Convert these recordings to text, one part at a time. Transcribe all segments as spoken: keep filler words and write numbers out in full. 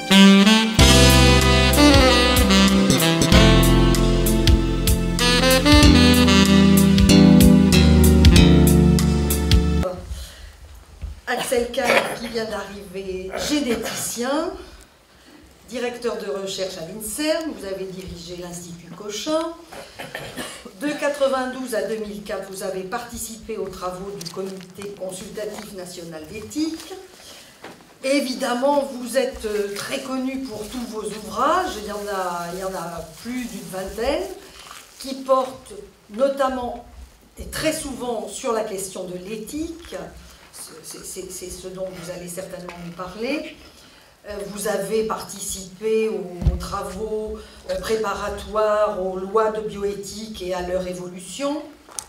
Axel Kahn, qui vient d'arriver, généticien, directeur de recherche à l'INSERM, vous avez dirigé l'Institut Cochin. De mille neuf cent quatre-vingt-douze à deux mille quatre, vous avez participé aux travaux du Comité consultatif national d'éthique. Évidemment, vous êtes très connu pour tous vos ouvrages, il y en a, il y en a plus d'une vingtaine, qui portent notamment et très souvent sur la question de l'éthique. C'est ce dont vous allez certainement nous parler. Vous avez participé aux travaux préparatoires aux lois de bioéthique et à leur évolution.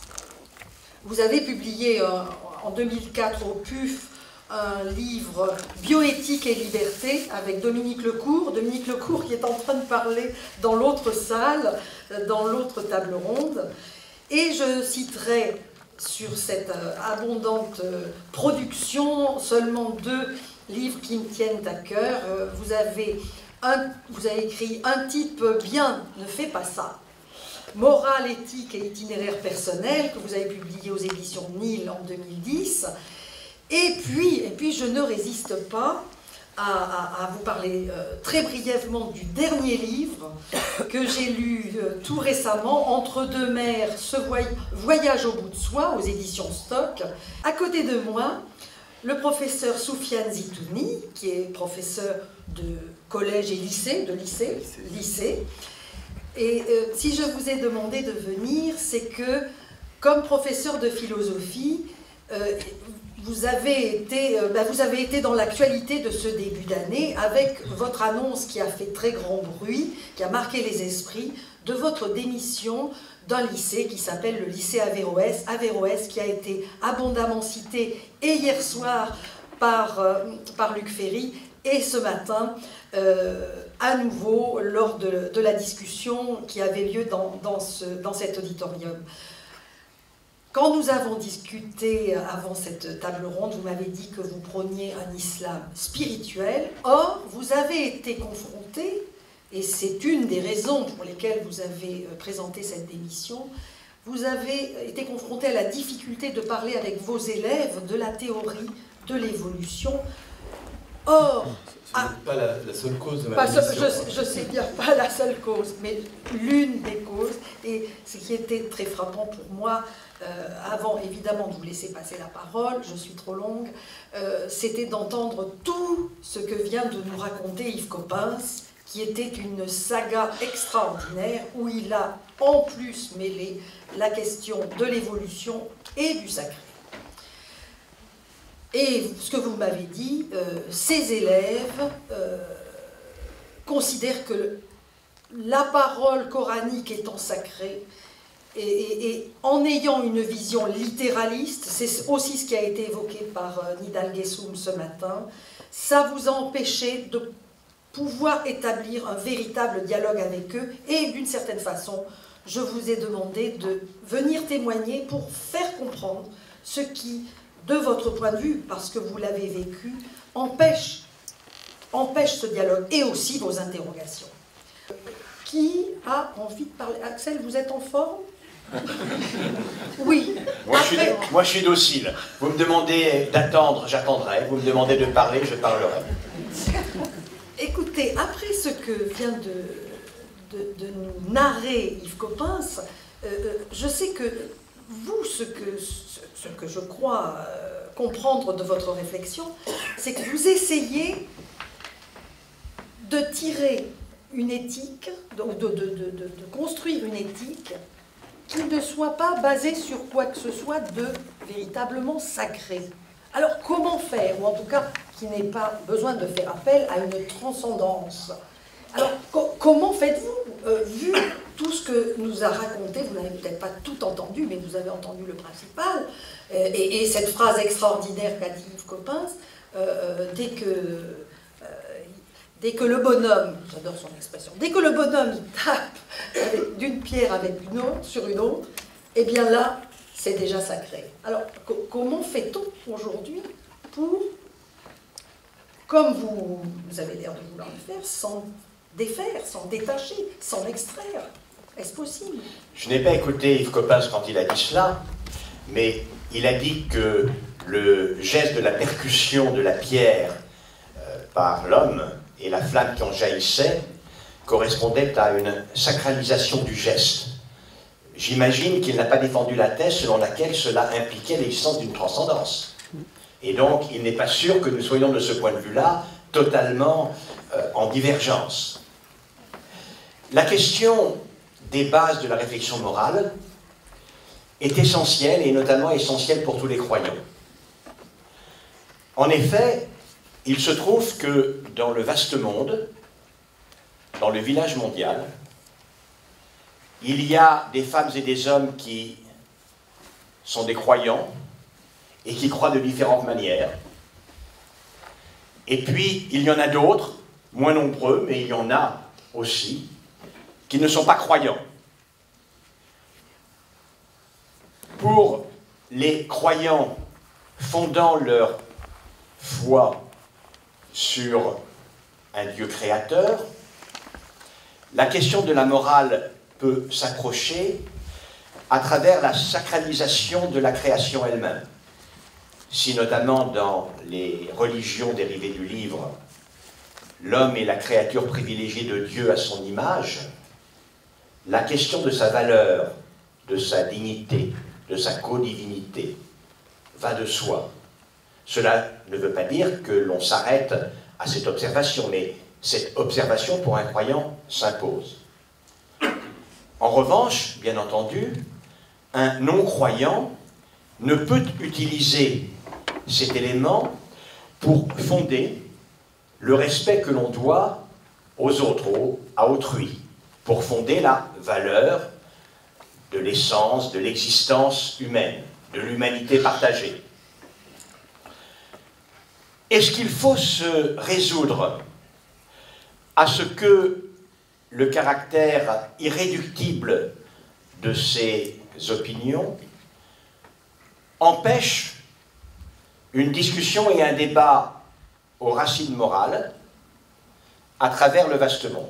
Vous avez publié en deux mille quatre au P U F un livre « Bioéthique et liberté » avec Dominique Lecourt. Dominique Lecourt qui est en train de parler dans l'autre salle, dans l'autre table ronde. Et je citerai sur cette abondante production seulement deux livres qui me tiennent à cœur. Vous avez, un, vous avez écrit « Un type bien ne fait pas ça ». Morale, éthique et itinéraire personnel, que vous avez publié aux éditions Nil en deux mille dix. Et puis, et puis je ne résiste pas à, à, à vous parler euh, très brièvement du dernier livre que j'ai lu euh, tout récemment, Entre deux mers, ce voy voyage au bout de soi, aux éditions Stock. À côté de moi, le professeur Soufiane Zitouni, qui est professeur de collège et lycée, de lycée, lycée. Et euh, si je vous ai demandé de venir, c'est que, comme professeur de philosophie, euh, vous avez été, euh, ben vous avez été dans l'actualité de ce début d'année avec votre annonce qui a fait très grand bruit, qui a marqué les esprits, de votre démission d'un lycée qui s'appelle le lycée Averroès, Averroès qui a été abondamment cité et hier soir par, euh, par Luc Ferry et ce matin euh, à nouveau lors de, de la discussion qui avait lieu dans, dans, ce, dans cet auditorium. Quand nous avons discuté avant cette table ronde, vous m'avez dit que vous prôniez un islam spirituel. Or, vous avez été confronté, et c'est une des raisons pour lesquelles vous avez présenté cette démission, vous avez été confronté à la difficulté de parler avec vos élèves de la théorie de l'évolution. Or, ce n'est pas la, la seule cause de ma pas démission. Je, je sais bien, pas la seule cause, mais l'une des causes. Et ce qui était très frappant pour moi, euh, avant évidemment de vous laisser passer la parole, je suis trop longue, euh, c'était d'entendre tout ce que vient de nous raconter Yves Coppens, qui était une saga extraordinaire où il a en plus mêlé la question de l'évolution et du sacré. Et ce que vous m'avez dit, euh, ces élèves euh, considèrent que la parole coranique étant sacrée, et, et, et en ayant une vision littéraliste, c'est aussi ce qui a été évoqué par euh, Nidal Guessoum ce matin, ça vous a empêché de pouvoir établir un véritable dialogue avec eux, et d'une certaine façon, je vous ai demandé de venir témoigner pour faire comprendre ce qui, de votre point de vue, parce que vous l'avez vécu, empêche, empêche ce dialogue, et aussi vos interrogations. Qui a envie de parler? Axel, vous êtes en forme? Oui. Moi, Après... je suis, moi je suis docile. Vous me demandez d'attendre, j'attendrai. Vous me demandez de parler, je parlerai. Écoutez, après ce que vient de, de, de nous narrer Yves Coppens, euh, je sais que vous, ce que, ce, ce que je crois euh, comprendre de votre réflexion, c'est que vous essayez de tirer une éthique, de, de, de, de, de construire une éthique qui ne soit pas basée sur quoi que ce soit de véritablement sacré. Alors comment faire, ou en tout cas qui n'ait pas besoin de faire appel à une transcendance. Alors co comment faites-vous, euh, vu tout ce que nous a raconté, vous n'avez peut-être pas tout entendu, mais vous avez entendu le principal, euh, et, et cette phrase extraordinaire qu'a dit Yves Coppens, euh, dès que... Dès que le bonhomme, j'adore son expression, dès que le bonhomme il tape d'une pierre avec une autre, sur une autre, eh bien là, c'est déjà sacré. Alors, co comment fait-on aujourd'hui pour comme vous, vous avez l'air de vouloir le faire, s'en défaire, s'en détacher, s'en extraire. Est-ce possible? Je n'ai pas écouté Yves Coppens quand il a dit cela, mais il a dit que le geste de la percussion de la pierre euh, par l'homme et la flamme qui en jaillissait correspondait à une sacralisation du geste. J'imagine qu'il n'a pas défendu la thèse selon laquelle cela impliquait l'existence d'une transcendance. Et donc, il n'est pas sûr que nous soyons de ce point de vue-là totalement euh, en divergence. La question des bases de la réflexion morale est essentielle, et notamment essentielle pour tous les croyants. En effet, il se trouve que dans le vaste monde, dans le village mondial, il y a des femmes et des hommes qui sont des croyants et qui croient de différentes manières. Et puis, il y en a d'autres, moins nombreux, mais il y en a aussi, qui ne sont pas croyants. Pour les croyants fondant leur foi sur un Dieu créateur, la question de la morale peut s'approcher à travers la sacralisation de la création elle-même. Si notamment dans les religions dérivées du livre, l'homme est la créature privilégiée de Dieu à son image, la question de sa valeur, de sa dignité, de sa co-divinité va de soi. Cela ne veut pas dire que l'on s'arrête à cette observation, mais cette observation pour un croyant s'impose. En revanche, bien entendu, un non-croyant ne peut utiliser cet élément pour fonder le respect que l'on doit aux autres, à autrui, pour fonder la valeur de l'essence, de l'existence humaine, de l'humanité partagée. Est-ce qu'il faut se résoudre à ce que le caractère irréductible de ces opinions empêche une discussion et un débat aux racines morales à travers le vaste monde?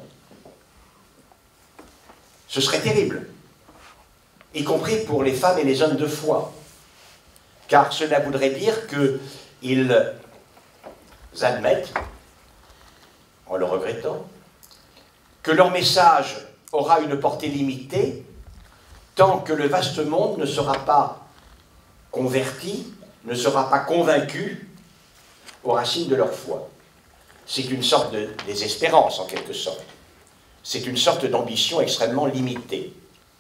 Ce serait terrible, y compris pour les femmes et les hommes de foi, car cela voudrait dire qu'ils admettent, en le regrettant, que leur message aura une portée limitée tant que le vaste monde ne sera pas converti, ne sera pas convaincu aux racines de leur foi. C'est une sorte de désespérance, en quelque sorte. C'est une sorte d'ambition extrêmement limitée.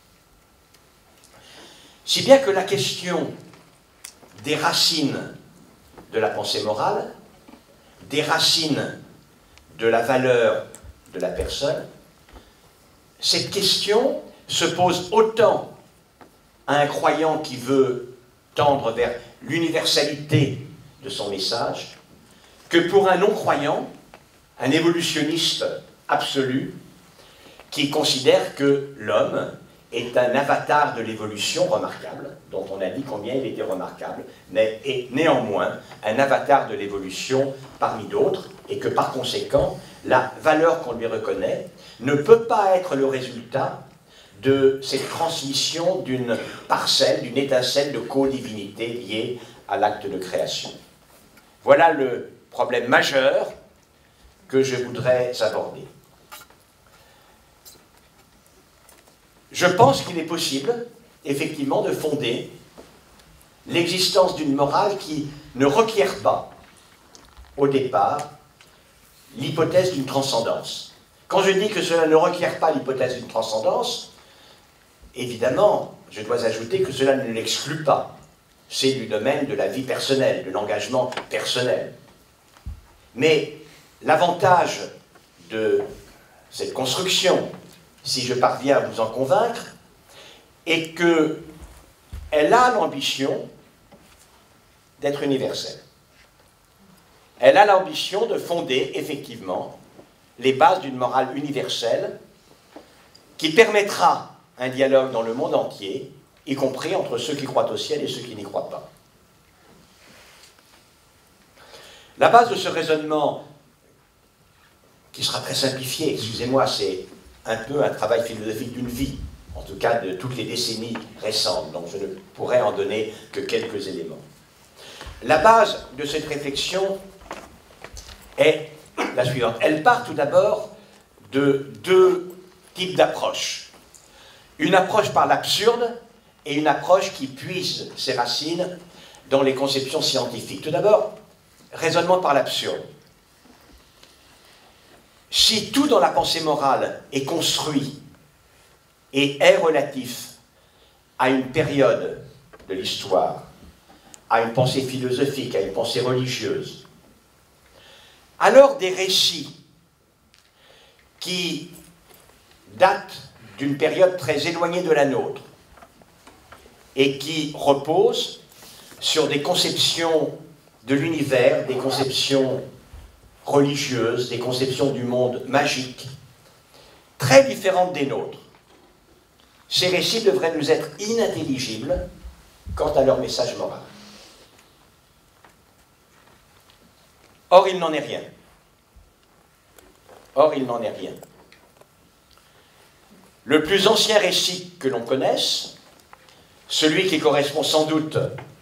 Si bien que la question des racines de la pensée morale, des racines de la valeur de la personne, cette question se pose autant à un croyant qui veut tendre vers l'universalité de son message que pour un non-croyant, un évolutionniste absolu, qui considère que l'homme est un avatar de l'évolution remarquable, dont on a dit combien il était remarquable, mais est néanmoins un avatar de l'évolution parmi d'autres, et que par conséquent, la valeur qu'on lui reconnaît ne peut pas être le résultat de cette transmission d'une parcelle, d'une étincelle de co-divinité liée à l'acte de création. Voilà le problème majeur que je voudrais aborder. Je pense qu'il est possible, effectivement, de fonder l'existence d'une morale qui ne requiert pas, au départ, l'hypothèse d'une transcendance. Quand je dis que cela ne requiert pas l'hypothèse d'une transcendance, évidemment, je dois ajouter que cela ne l'exclut pas. C'est du domaine de la vie personnelle, de l'engagement personnel. Mais l'avantage de cette construction, si je parviens à vous en convaincre, est qu'elle a l'ambition d'être universelle. Elle a l'ambition de fonder, effectivement, les bases d'une morale universelle qui permettra un dialogue dans le monde entier, y compris entre ceux qui croient au ciel et ceux qui n'y croient pas. La base de ce raisonnement qui sera très simplifié, excusez-moi, c'est un peu un travail philosophique d'une vie, en tout cas de toutes les décennies récentes, donc je ne pourrais en donner que quelques éléments. La base de cette réflexion est la suivante. Elle part tout d'abord de deux types d'approches. Une approche par l'absurde et une approche qui puise ses racines dans les conceptions scientifiques. Tout d'abord, raisonnement par l'absurde. Si tout dans la pensée morale est construit et est relatif à une période de l'histoire, à une pensée philosophique, à une pensée religieuse, alors des récits qui datent d'une période très éloignée de la nôtre et qui reposent sur des conceptions de l'univers, des conceptions religieuses, des conceptions du monde magique, très différentes des nôtres. Ces récits devraient nous être inintelligibles quant à leur message moral. Or, il n'en est rien. Or, il n'en est rien. Le plus ancien récit que l'on connaisse, celui qui correspond sans doute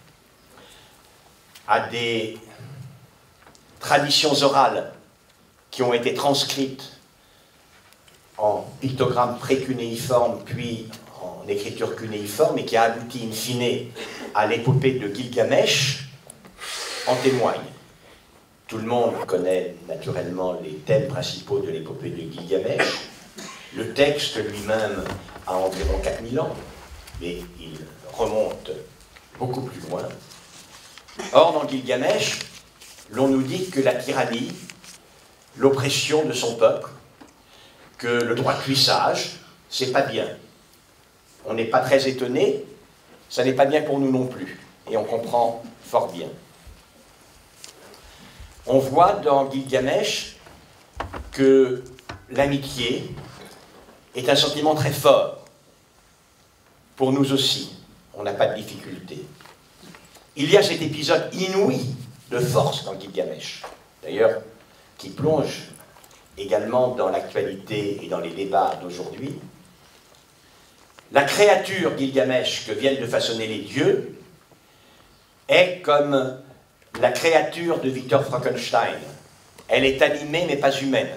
à des traditions orales qui ont été transcrites en pictogrammes pré-cunéiformes, puis en écriture cunéiforme, et qui a abouti in fine à l'épopée de Gilgamesh, en témoigne. Tout le monde connaît naturellement les thèmes principaux de l'épopée de Gilgamesh. Le texte lui-même a environ quatre mille ans, mais il remonte beaucoup plus loin. Or, dans Gilgamesh, l'on nous dit que la tyrannie, l'oppression de son peuple, que le droit cuissage, c'est pas bien. On n'est pas très étonné, ça n'est pas bien pour nous non plus, et on comprend fort bien. On voit dans Gilgamesh que l'amitié est un sentiment très fort. Pour nous aussi, on n'a pas de difficulté. Il y a cet épisode inouï de force dans Gilgamesh, d'ailleurs, qui plonge également dans l'actualité et dans les débats d'aujourd'hui. La créature Gilgamesh que viennent de façonner les dieux est comme la créature de Victor Frankenstein. Elle est animée mais pas humaine.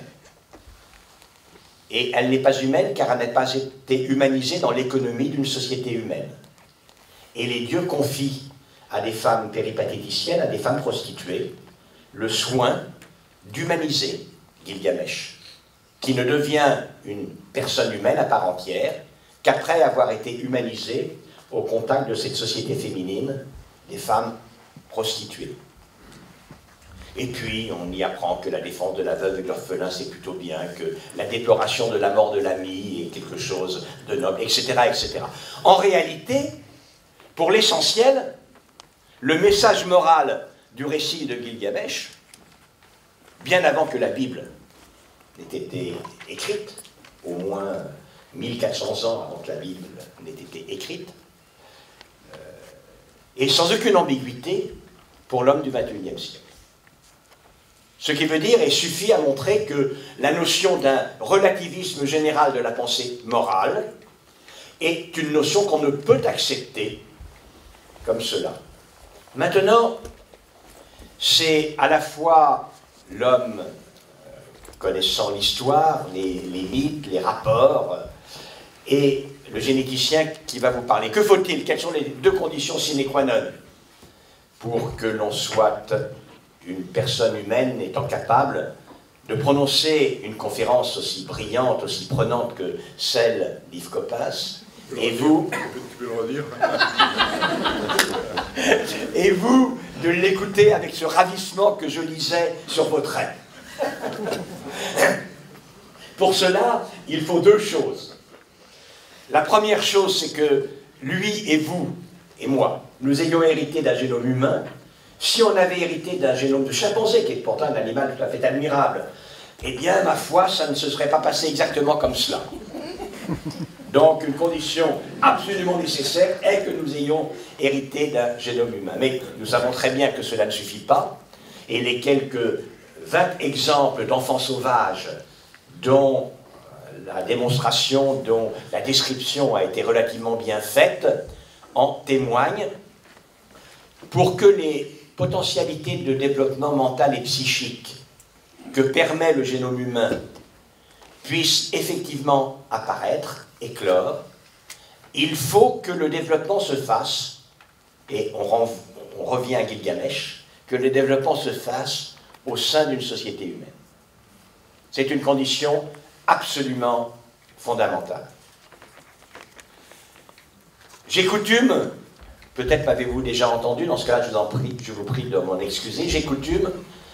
Et elle n'est pas humaine car elle n'a pas été humanisée dans l'économie d'une société humaine. Et les dieux confient à des femmes péripatéticiennes, à des femmes prostituées, le soin d'humaniser Gilgamesh, qui ne devient une personne humaine à part entière qu'après avoir été humanisée au contact de cette société féminine, des femmes prostituées. Et puis, on y apprend que la défense de la veuve et de l'orphelin, c'est plutôt bien, que la déploration de la mort de l'ami est quelque chose de noble, et cetera, et cetera. En réalité, pour l'essentiel, le message moral du récit de Gilgamesh, bien avant que la Bible n'ait été écrite, au moins mille quatre cents ans avant que la Bible n'ait été écrite, euh, et sans aucune ambiguïté pour l'homme du vingt et unième siècle. Ce qui veut dire et suffit à montrer que la notion d'un relativisme général de la pensée morale est une notion qu'on ne peut accepter comme cela. Maintenant, c'est à la fois l'homme connaissant l'histoire, les, les mythes, les rapports, et le généticien qui va vous parler. Que faut-il? Quelles sont les deux conditions sine qua non pour que l'on soit une personne humaine étant capable de prononcer une conférence aussi brillante, aussi prenante que celle d'Yves Coppens, et vous... Tu peux le redire? Et vous, de l'écouter avec ce ravissement que je lisais sur vos traits. Pour cela, il faut deux choses. La première chose, c'est que lui et vous, et moi, nous ayons hérité d'un génome humain. Si on avait hérité d'un génome de chimpanzé, qui est pourtant un animal tout à fait admirable, eh bien, ma foi, ça ne se serait pas passé exactement comme cela. Donc, une condition absolument nécessaire est que nous ayons hérité d'un génome humain. Mais nous savons très bien que cela ne suffit pas, et les quelques vingt exemples d'enfants sauvages dont la démonstration, dont la description a été relativement bien faite, en témoigne. Pour que les potentialités de développement mental et psychique que permet le génome humain puissent effectivement apparaître, éclore, il faut que le développement se fasse, et on, renv on revient à Gilgamesh, que le développement se fasse au sein d'une société humaine. C'est une condition absolument fondamentale. J'ai coutume, peut-être m'avez-vous déjà entendu, dans ce cas-là je vous en prie, je vous prie de m'en excuser, j'ai coutume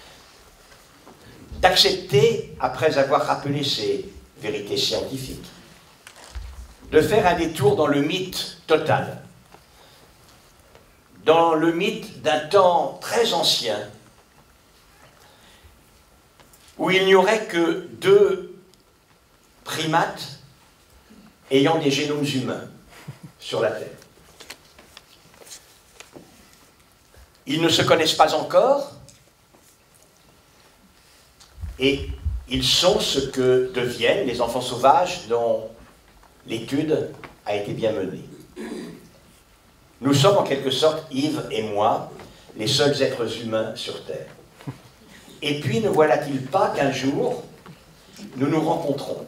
d'accepter, après avoir rappelé ces vérités scientifiques, de faire un détour dans le mythe total, dans le mythe d'un temps très ancien, où il n'y aurait que deux primates ayant des génomes humains sur la Terre. Ils ne se connaissent pas encore, et ils sont ce que deviennent les enfants sauvages dont l'étude a été bien menée. Nous sommes en quelque sorte, Yves et moi, les seuls êtres humains sur Terre. Et puis ne voilà-t-il pas qu'un jour, nous nous rencontrons.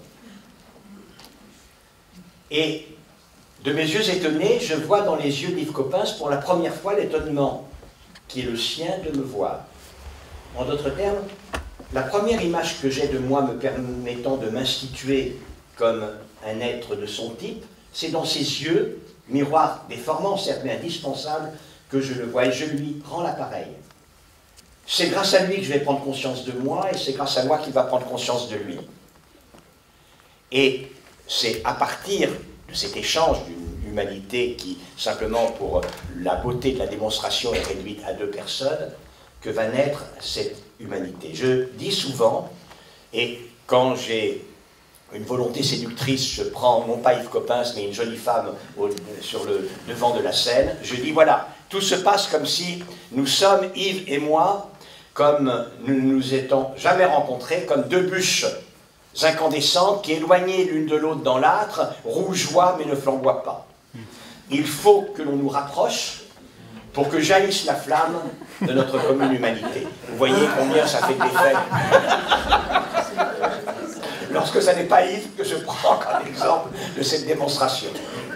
Et de mes yeux étonnés, je vois dans les yeux d'Yves Coppens pour la première fois l'étonnement qui est le sien de me voir. En d'autres termes, la première image que j'ai de moi me permettant de m'instituer comme un être de son type, c'est dans ses yeux, miroir déformant, certes mais indispensable, que je le vois et je lui rends l'appareil. C'est grâce à lui que je vais prendre conscience de moi et c'est grâce à moi qu'il va prendre conscience de lui. Et c'est à partir de cet échange d'une humanité qui, simplement pour la beauté de la démonstration, est réduite à deux personnes, que va naître cette humanité. Je dis souvent, et quand j'ai une volonté séductrice, je prends non pas Yves Coppens, mais une jolie femme au, sur le devant de la scène, je dis voilà, tout se passe comme si nous sommes, Yves et moi, comme nous ne nous étions jamais rencontrés, comme deux bûches incandescentes qui, éloignées l'une de l'autre dans l'âtre, rougeoient mais ne flamboient pas. Il faut que l'on nous rapproche pour que jaillisse la flamme de notre commune humanité. Vous voyez combien ça fait d'effet. Lorsque ça n'est pas Yves que je prends comme exemple de cette démonstration.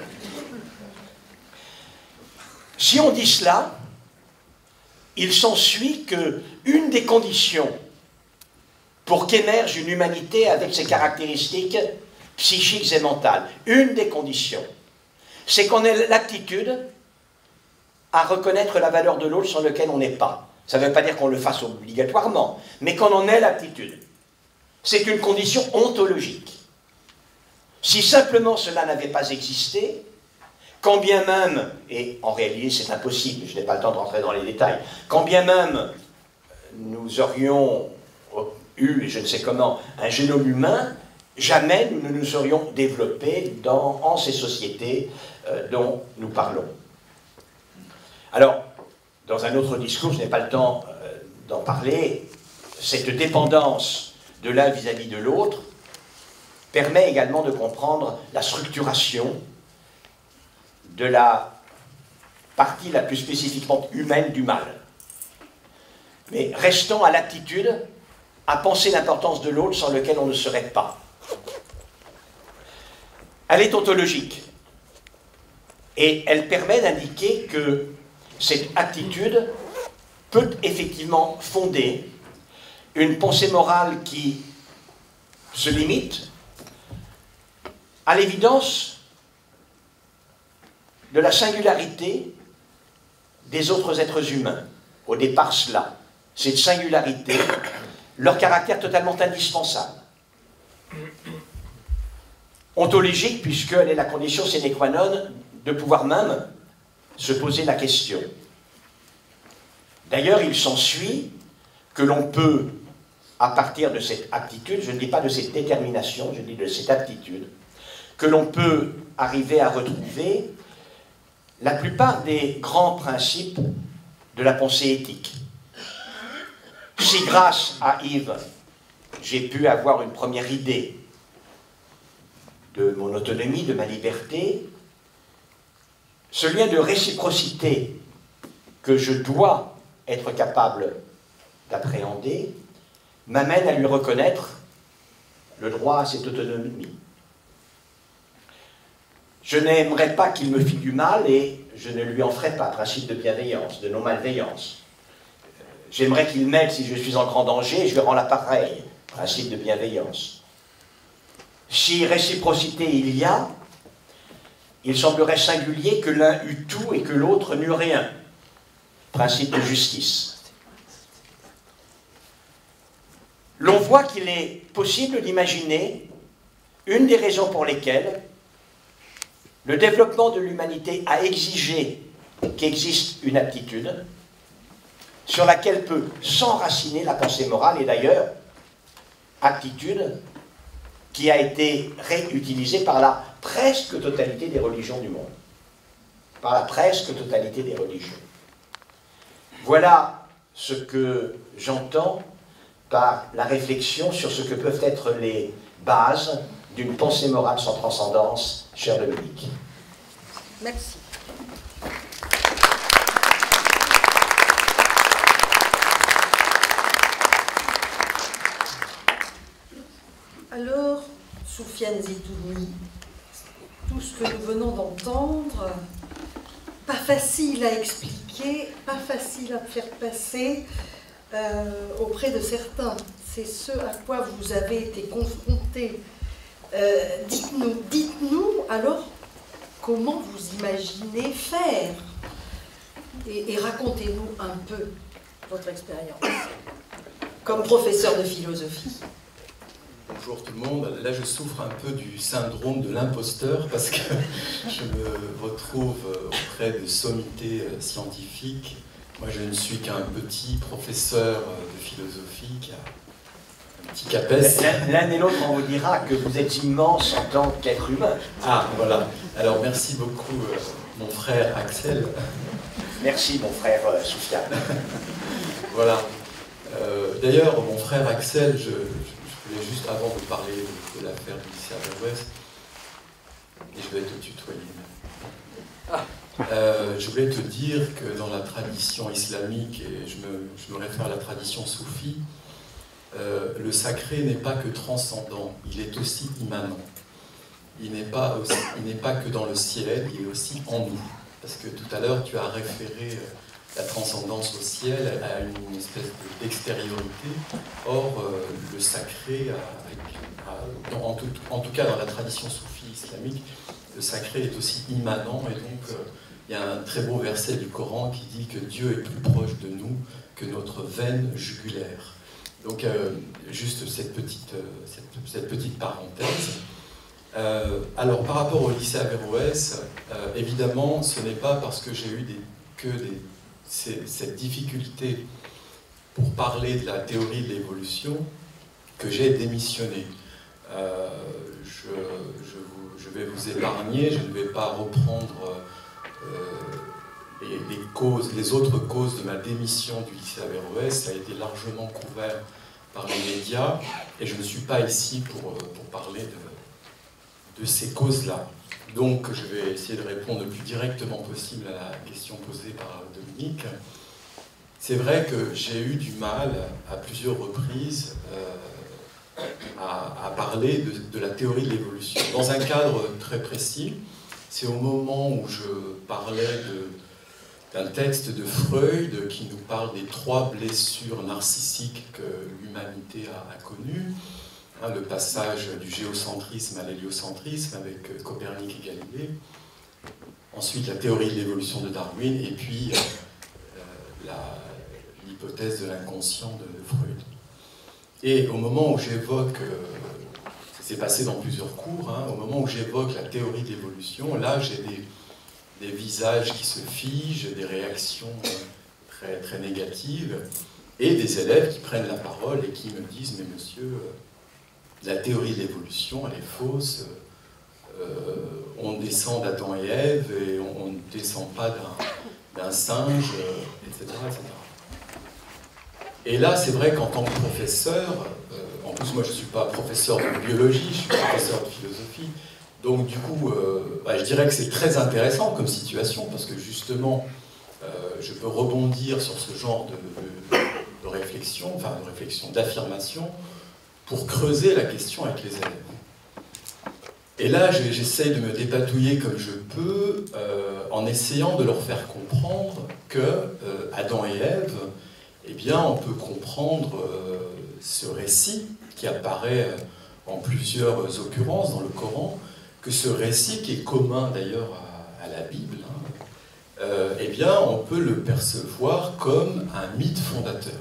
Si on dit cela, il s'ensuit qu'une des conditions pour qu'émerge une humanité avec ses caractéristiques psychiques et mentales, une des conditions, c'est qu'on ait l'aptitude à reconnaître la valeur de l'autre sur lequel on n'est pas. Ça ne veut pas dire qu'on le fasse obligatoirement, mais qu'on en ait l'aptitude. C'est une condition ontologique. Si simplement cela n'avait pas existé, quand bien même, et en réalité c'est impossible, je n'ai pas le temps de rentrer dans les détails, quand bien même nous aurions eu, je ne sais comment, un génome humain, jamais nous ne nous serions développés dans, en ces sociétés euh, dont nous parlons. Alors, dans un autre discours, je n'ai pas le temps euh, d'en parler, cette dépendance de l'un vis-à-vis de l'autre permet également de comprendre la structuration de la partie la plus spécifiquement humaine du mal. Mais restons à l'aptitude à penser l'importance de l'autre sans lequel on ne serait pas. Elle est ontologique et elle permet d'indiquer que cette attitude peut effectivement fonder une pensée morale qui se limite à l'évidence de la singularité des autres êtres humains. Au départ, cela, cette singularité, leur caractère totalement indispensable. Ontologique, puisqu'elle est la condition sine qua non de pouvoir même se poser la question. D'ailleurs, il s'ensuit que l'on peut, à partir de cette aptitude, je ne dis pas de cette détermination, je dis de cette aptitude, que l'on peut arriver à retrouver la plupart des grands principes de la pensée éthique. Si grâce à Yves, j'ai pu avoir une première idée de mon autonomie, de ma liberté, ce lien de réciprocité que je dois être capable d'appréhender m'amène à lui reconnaître le droit à cette autonomie. Je n'aimerais pas qu'il me fît du mal et je ne lui en ferai pas, principe de bienveillance, de non-malveillance. J'aimerais qu'il m'aide si je suis en grand danger et je lui rends l'appareil, principe de bienveillance. Si réciprocité il y a, il semblerait singulier que l'un eût tout et que l'autre n'eût rien, principe de justice. L'on voit qu'il est possible d'imaginer une des raisons pour lesquelles le développement de l'humanité a exigé qu'existe une aptitude sur laquelle peut s'enraciner la pensée morale, et d'ailleurs, aptitude qui a été réutilisée par la presque totalité des religions du monde. Par la presque totalité des religions. Voilà ce que j'entends par la réflexion sur ce que peuvent être les bases d'une pensée morale sans transcendance, cher Dominique. Merci. Alors, Soufiane Zitouni, tout ce que nous venons d'entendre, pas facile à expliquer, pas facile à faire passer euh, auprès de certains. C'est ce à quoi vous avez été confrontés. Euh, dites-nous, dites-nous alors comment vous imaginez faire et, et racontez-nous un peu votre expérience comme professeur de philosophie. Bonjour tout le monde. Là, je souffre un peu du syndrome de l'imposteur parce que je me retrouve auprès de sommités scientifiques. Moi, je ne suis qu'un petit professeur de philosophie qui a un petit capes. L'un et l'autre, on vous dira que vous êtes immense en tant qu'être humain. Ah, voilà. Alors, merci beaucoup, euh, mon frère Axel. Merci, mon frère euh, Soufiane. Voilà. Euh, D'ailleurs, mon frère Axel, je... je Je voulais juste avant vous parler de, de l'affaire du lycée Averroès, et je vais te tutoyer. Euh, je voulais te dire que dans la tradition islamique, et je me, je me réfère à la tradition soufie, euh, le sacré n'est pas que transcendant, il est aussi immanent. Il n'est pas, aussi, il n'est pas que dans le ciel, il est aussi en nous. Parce que tout à l'heure, tu as référé la transcendance au ciel à une espèce d'extériorité. Or, euh, le sacré, a, a, a, en, tout, en tout cas dans la tradition soufie islamique, le sacré est aussi immanent, et donc euh, il y a un très beau verset du Coran qui dit que Dieu est plus proche de nous que notre veine jugulaire. Donc, euh, juste cette petite, euh, cette, cette petite parenthèse. Euh, alors, par rapport au lycée Averroès, euh, évidemment, ce n'est pas parce que j'ai eu des, que des cette difficulté pour parler de la théorie de l'évolution que j'ai démissionné. Euh, je, je, vous, je vais vous épargner, je ne vais pas reprendre euh, les, les causes, les autres causes de ma démission du lycée Averroès. Ça a été largement couvert par les médias et je ne suis pas ici pour, pour parler de, de ces causes-là. Donc, je vais essayer de répondre le plus directement possible à la question posée par Dominique. C'est vrai que j'ai eu du mal, à plusieurs reprises, euh, à, à parler de, de la théorie de l'évolution. Dans un cadre très précis, c'est au moment où je parlais d'un texte de Freud qui nous parle des trois blessures narcissiques que l'humanité a, a connues. Le passage du géocentrisme à l'héliocentrisme avec Copernic et Galilée, ensuite la théorie de l'évolution de Darwin, et puis euh, l'hypothèse de l'inconscient de, de Freud. Et au moment où j'évoque, euh, ça s'est passé dans plusieurs cours, hein, au moment où j'évoque la théorie de l'évolution, là j'ai des, des visages qui se figent, des réactions très, très négatives, et des élèves qui prennent la parole et qui me disent « Mais monsieur, la théorie de l'évolution, elle est fausse, euh, on descend d'Adam et Ève et on ne descend pas d'un singe, et cetera, et cetera » Et là, c'est vrai qu'en tant que professeur, euh, en plus, moi je ne suis pas professeur de biologie, je suis professeur de philosophie. Donc du coup, euh, bah, je dirais que c'est très intéressant comme situation, parce que justement, euh, je peux rebondir sur ce genre de, de, de réflexion, enfin de réflexion, d'affirmation, pour creuser la question avec les élèves. Et là, j'essaie de me dépatouiller comme je peux, euh, en essayant de leur faire comprendre que euh, Adam et Ève, eh bien, on peut comprendre euh, ce récit qui apparaît en plusieurs occurrences dans le Coran, que ce récit, qui est commun d'ailleurs à, à la Bible, hein, euh, eh bien, on peut le percevoir comme un mythe fondateur.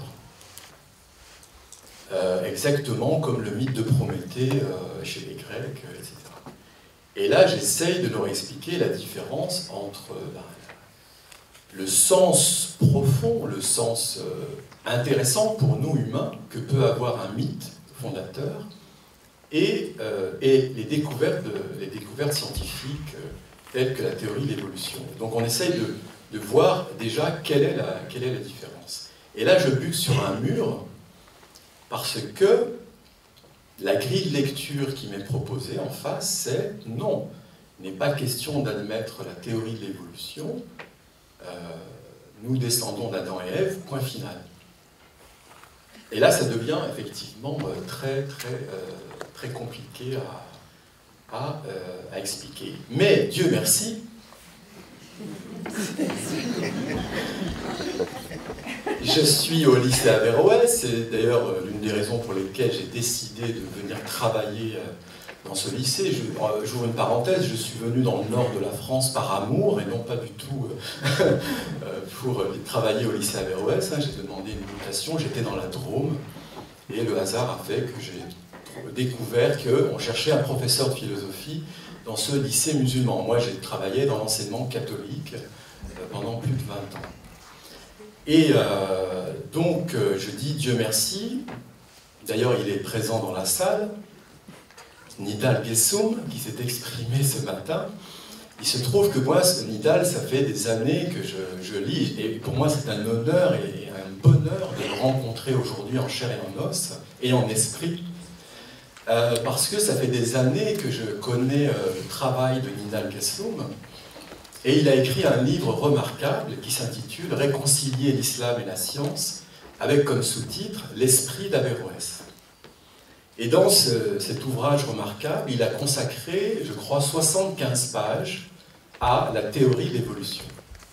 Euh, exactement comme le mythe de Prométhée euh, chez les Grecs, et cetera. Et là, j'essaye de leur expliquer la différence entre bah, le sens profond, le sens euh, intéressant pour nous humains que peut avoir un mythe fondateur et, euh, et les, découvertes de, les découvertes scientifiques euh, telles que la théorie de l'évolution. Donc on essaye de, de voir déjà quelle est, la, quelle est la différence. Et là, je bute sur un mur parce que la grille de lecture qui m'est proposée en face, c'est non, il n'est pas question d'admettre la théorie de l'évolution, euh, nous descendons d'Adam et Ève, point final. Et là, ça devient effectivement très, très, euh, très compliqué à, à, euh, à expliquer. Mais, Dieu merci, je suis au lycée Averroès, c'est d'ailleurs l'une des raisons pour lesquelles j'ai décidé de venir travailler dans ce lycée. J'ouvre une parenthèse, je suis venu dans le nord de la France par amour et non pas du tout pour travailler au lycée Averroès. J'ai demandé une mutation, j'étais dans la Drôme et le hasard a fait que j'ai découvert qu'on cherchait un professeur de philosophie dans ce lycée musulman. Moi, j'ai travaillé dans l'enseignement catholique pendant plus de vingt ans. Et euh, donc, euh, je dis Dieu merci. D'ailleurs, il est présent dans la salle. Nidal Guessoum, qui s'est exprimé ce matin. Il se trouve que moi, ce Nidal, ça fait des années que je, je lis. Et pour moi, c'est un honneur et un bonheur de le rencontrer aujourd'hui en chair et en os, et en esprit. Euh, parce que ça fait des années que je connais euh, le travail de Nidal Guessoum. Et il a écrit un livre remarquable qui s'intitule « Réconcilier l'islam et la science » avec comme sous-titre « L'esprit d'Averroès ». Et dans ce, cet ouvrage remarquable, il a consacré, je crois, soixante-quinze pages à la théorie de l'évolution.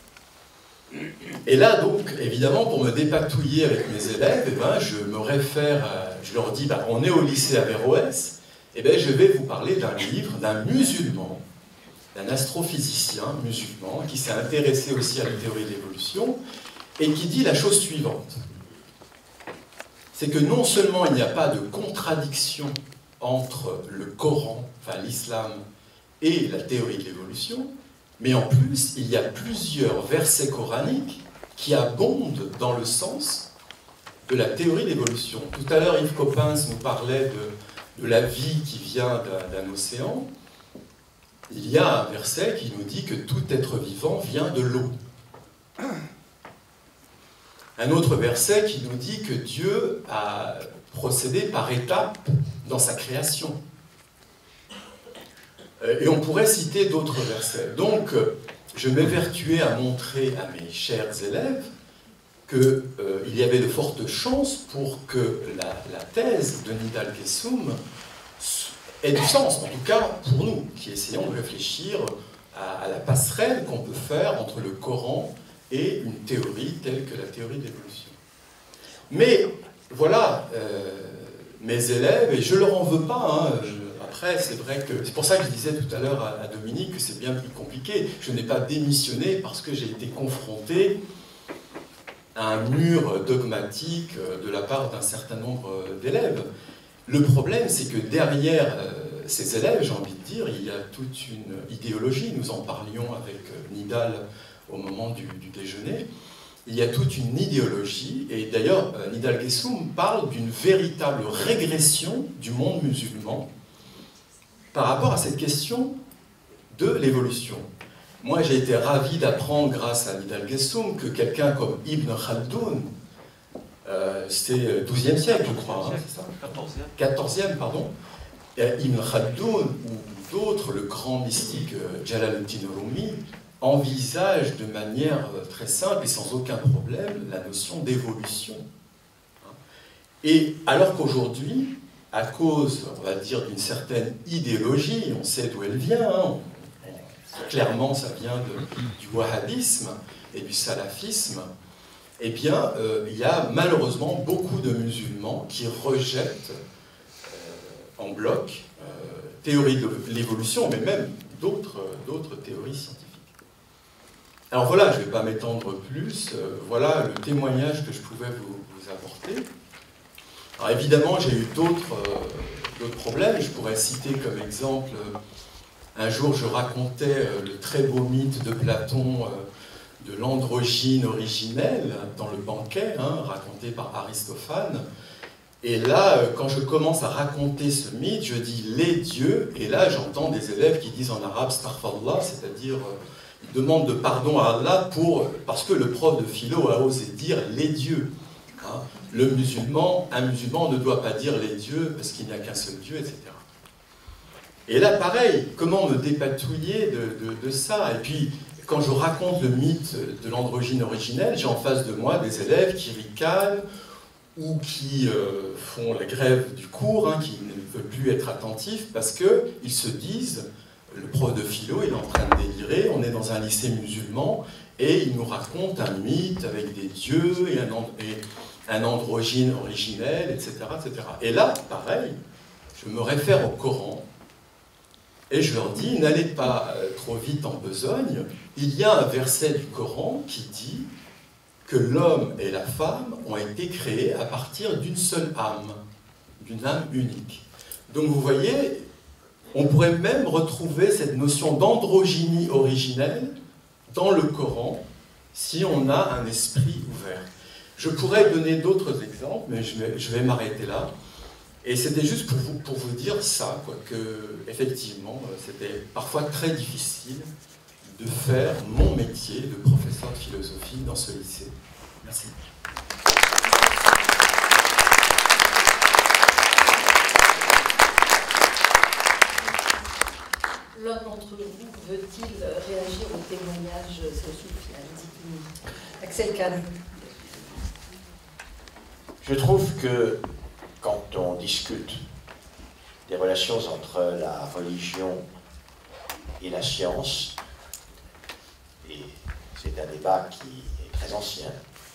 Et là, donc, évidemment, pour me dépatouiller avec mes élèves, eh ben, je me réfère, à, je leur dis, bah, on est au lycée Averroès, eh ben, je vais vous parler d'un livre d'un musulman, d'un astrophysicien musulman qui s'est intéressé aussi à la théorie de l'évolution et qui dit la chose suivante. C'est que non seulement il n'y a pas de contradiction entre le Coran, enfin l'islam, et la théorie de l'évolution, mais en plus, il y a plusieurs versets coraniques qui abondent dans le sens de la théorie de l'évolution. Tout à l'heure, Yves Coppens nous parlait de, de la vie qui vient d'un océan. Il y a un verset qui nous dit que tout être vivant vient de l'eau. Un autre verset qui nous dit que Dieu a procédé par étapes dans sa création. Et on pourrait citer d'autres versets. Donc, je m'évertuais à montrer à mes chers élèves qu'il euh, y avait de fortes chances pour que la, la thèse de Nidal Guessoum ait du sens, en tout cas pour nous, qui essayons de réfléchir à, à la passerelle qu'on peut faire entre le Coran et une théorie telle que la théorie de l'évolution. Mais voilà, euh, mes élèves, et je ne leur en veux pas, hein, je, après c'est vrai que, c'est pour ça que je disais tout à l'heure à, à Dominique que c'est bien plus compliqué, je n'ai pas démissionné parce que j'ai été confronté à un mur dogmatique de la part d'un certain nombre d'élèves. Le problème, c'est que derrière euh, ces élèves, j'ai envie de dire, il y a toute une idéologie, nous en parlions avec Nidal au moment du, du déjeuner, il y a toute une idéologie, et d'ailleurs euh, Nidal Guessoum parle d'une véritable régression du monde musulman par rapport à cette question de l'évolution. Moi j'ai été ravi d'apprendre grâce à Nidal Guessoum que quelqu'un comme Ibn Khaldoun Euh, C'était douzième siècle, je crois. Hein, c'est ça ? quatorzième, pardon. Euh, Ibn Khaldoun ou d'autres, le grand mystique euh, Jalaluddin Rumi, envisage de manière euh, très simple et sans aucun problème la notion d'évolution. Et alors qu'aujourd'hui, à cause, on va dire, d'une certaine idéologie, on sait d'où elle vient, hein, on, on, clairement ça vient de, du wahhabisme et du salafisme, eh bien, euh, il y a malheureusement beaucoup de musulmans qui rejettent euh, en bloc euh, théorie de l'évolution, mais même d'autres d'autres théories scientifiques. Alors voilà, je ne vais pas m'étendre plus, euh, voilà le témoignage que je pouvais vous, vous apporter. Alors évidemment, j'ai eu d'autres euh, d'autres problèmes. Je pourrais citer comme exemple, euh, un jour je racontais euh, le très beau mythe de Platon euh, de l'androgyne originelle dans le banquet, hein, raconté par Aristophane. Et là, euh, quand je commence à raconter ce mythe, je dis « les dieux », et là j'entends des élèves qui disent en arabe « astaghfirullah », c'est-à-dire euh, ils demandent de pardon à Allah pour, parce que le prof de philo a osé dire « les dieux ». Hein. Le musulman, un musulman ne doit pas dire les dieux parce qu'il n'y a qu'un seul Dieu, et cetera. Et là, pareil, comment me dépatouiller de, de, de ça? Et puis, quand je raconte le mythe de l'androgyne originelle, j'ai en face de moi des élèves qui ricanent ou qui euh, font la grève du cours, hein, qui ne veulent plus être attentifs parce qu'ils se disent, le prof de philo, il est en train de délirer, on est dans un lycée musulman, et il nous raconte un mythe avec des dieux et un, et un androgyne originel, et cetera, et cetera. Et là, pareil, je me réfère au Coran, et je leur dis, n'allez pas trop vite en besogne, il y a un verset du Coran qui dit que l'homme et la femme ont été créés à partir d'une seule âme, d'une âme unique. Donc vous voyez, on pourrait même retrouver cette notion d'androgynie originelle dans le Coran, si on a un esprit ouvert. Je pourrais donner d'autres exemples, mais je vais, je vais m'arrêter là. Et c'était juste pour vous, pour vous dire ça, quoi, que effectivement, c'était parfois très difficile de faire mon métier de professeur de philosophie dans ce lycée. Merci. L'un d'entre vous veut-il réagir au témoignage Sophie Axel Kahn? Je trouve que quand on discute des relations entre la religion et la science, et c'est un débat qui est très ancien,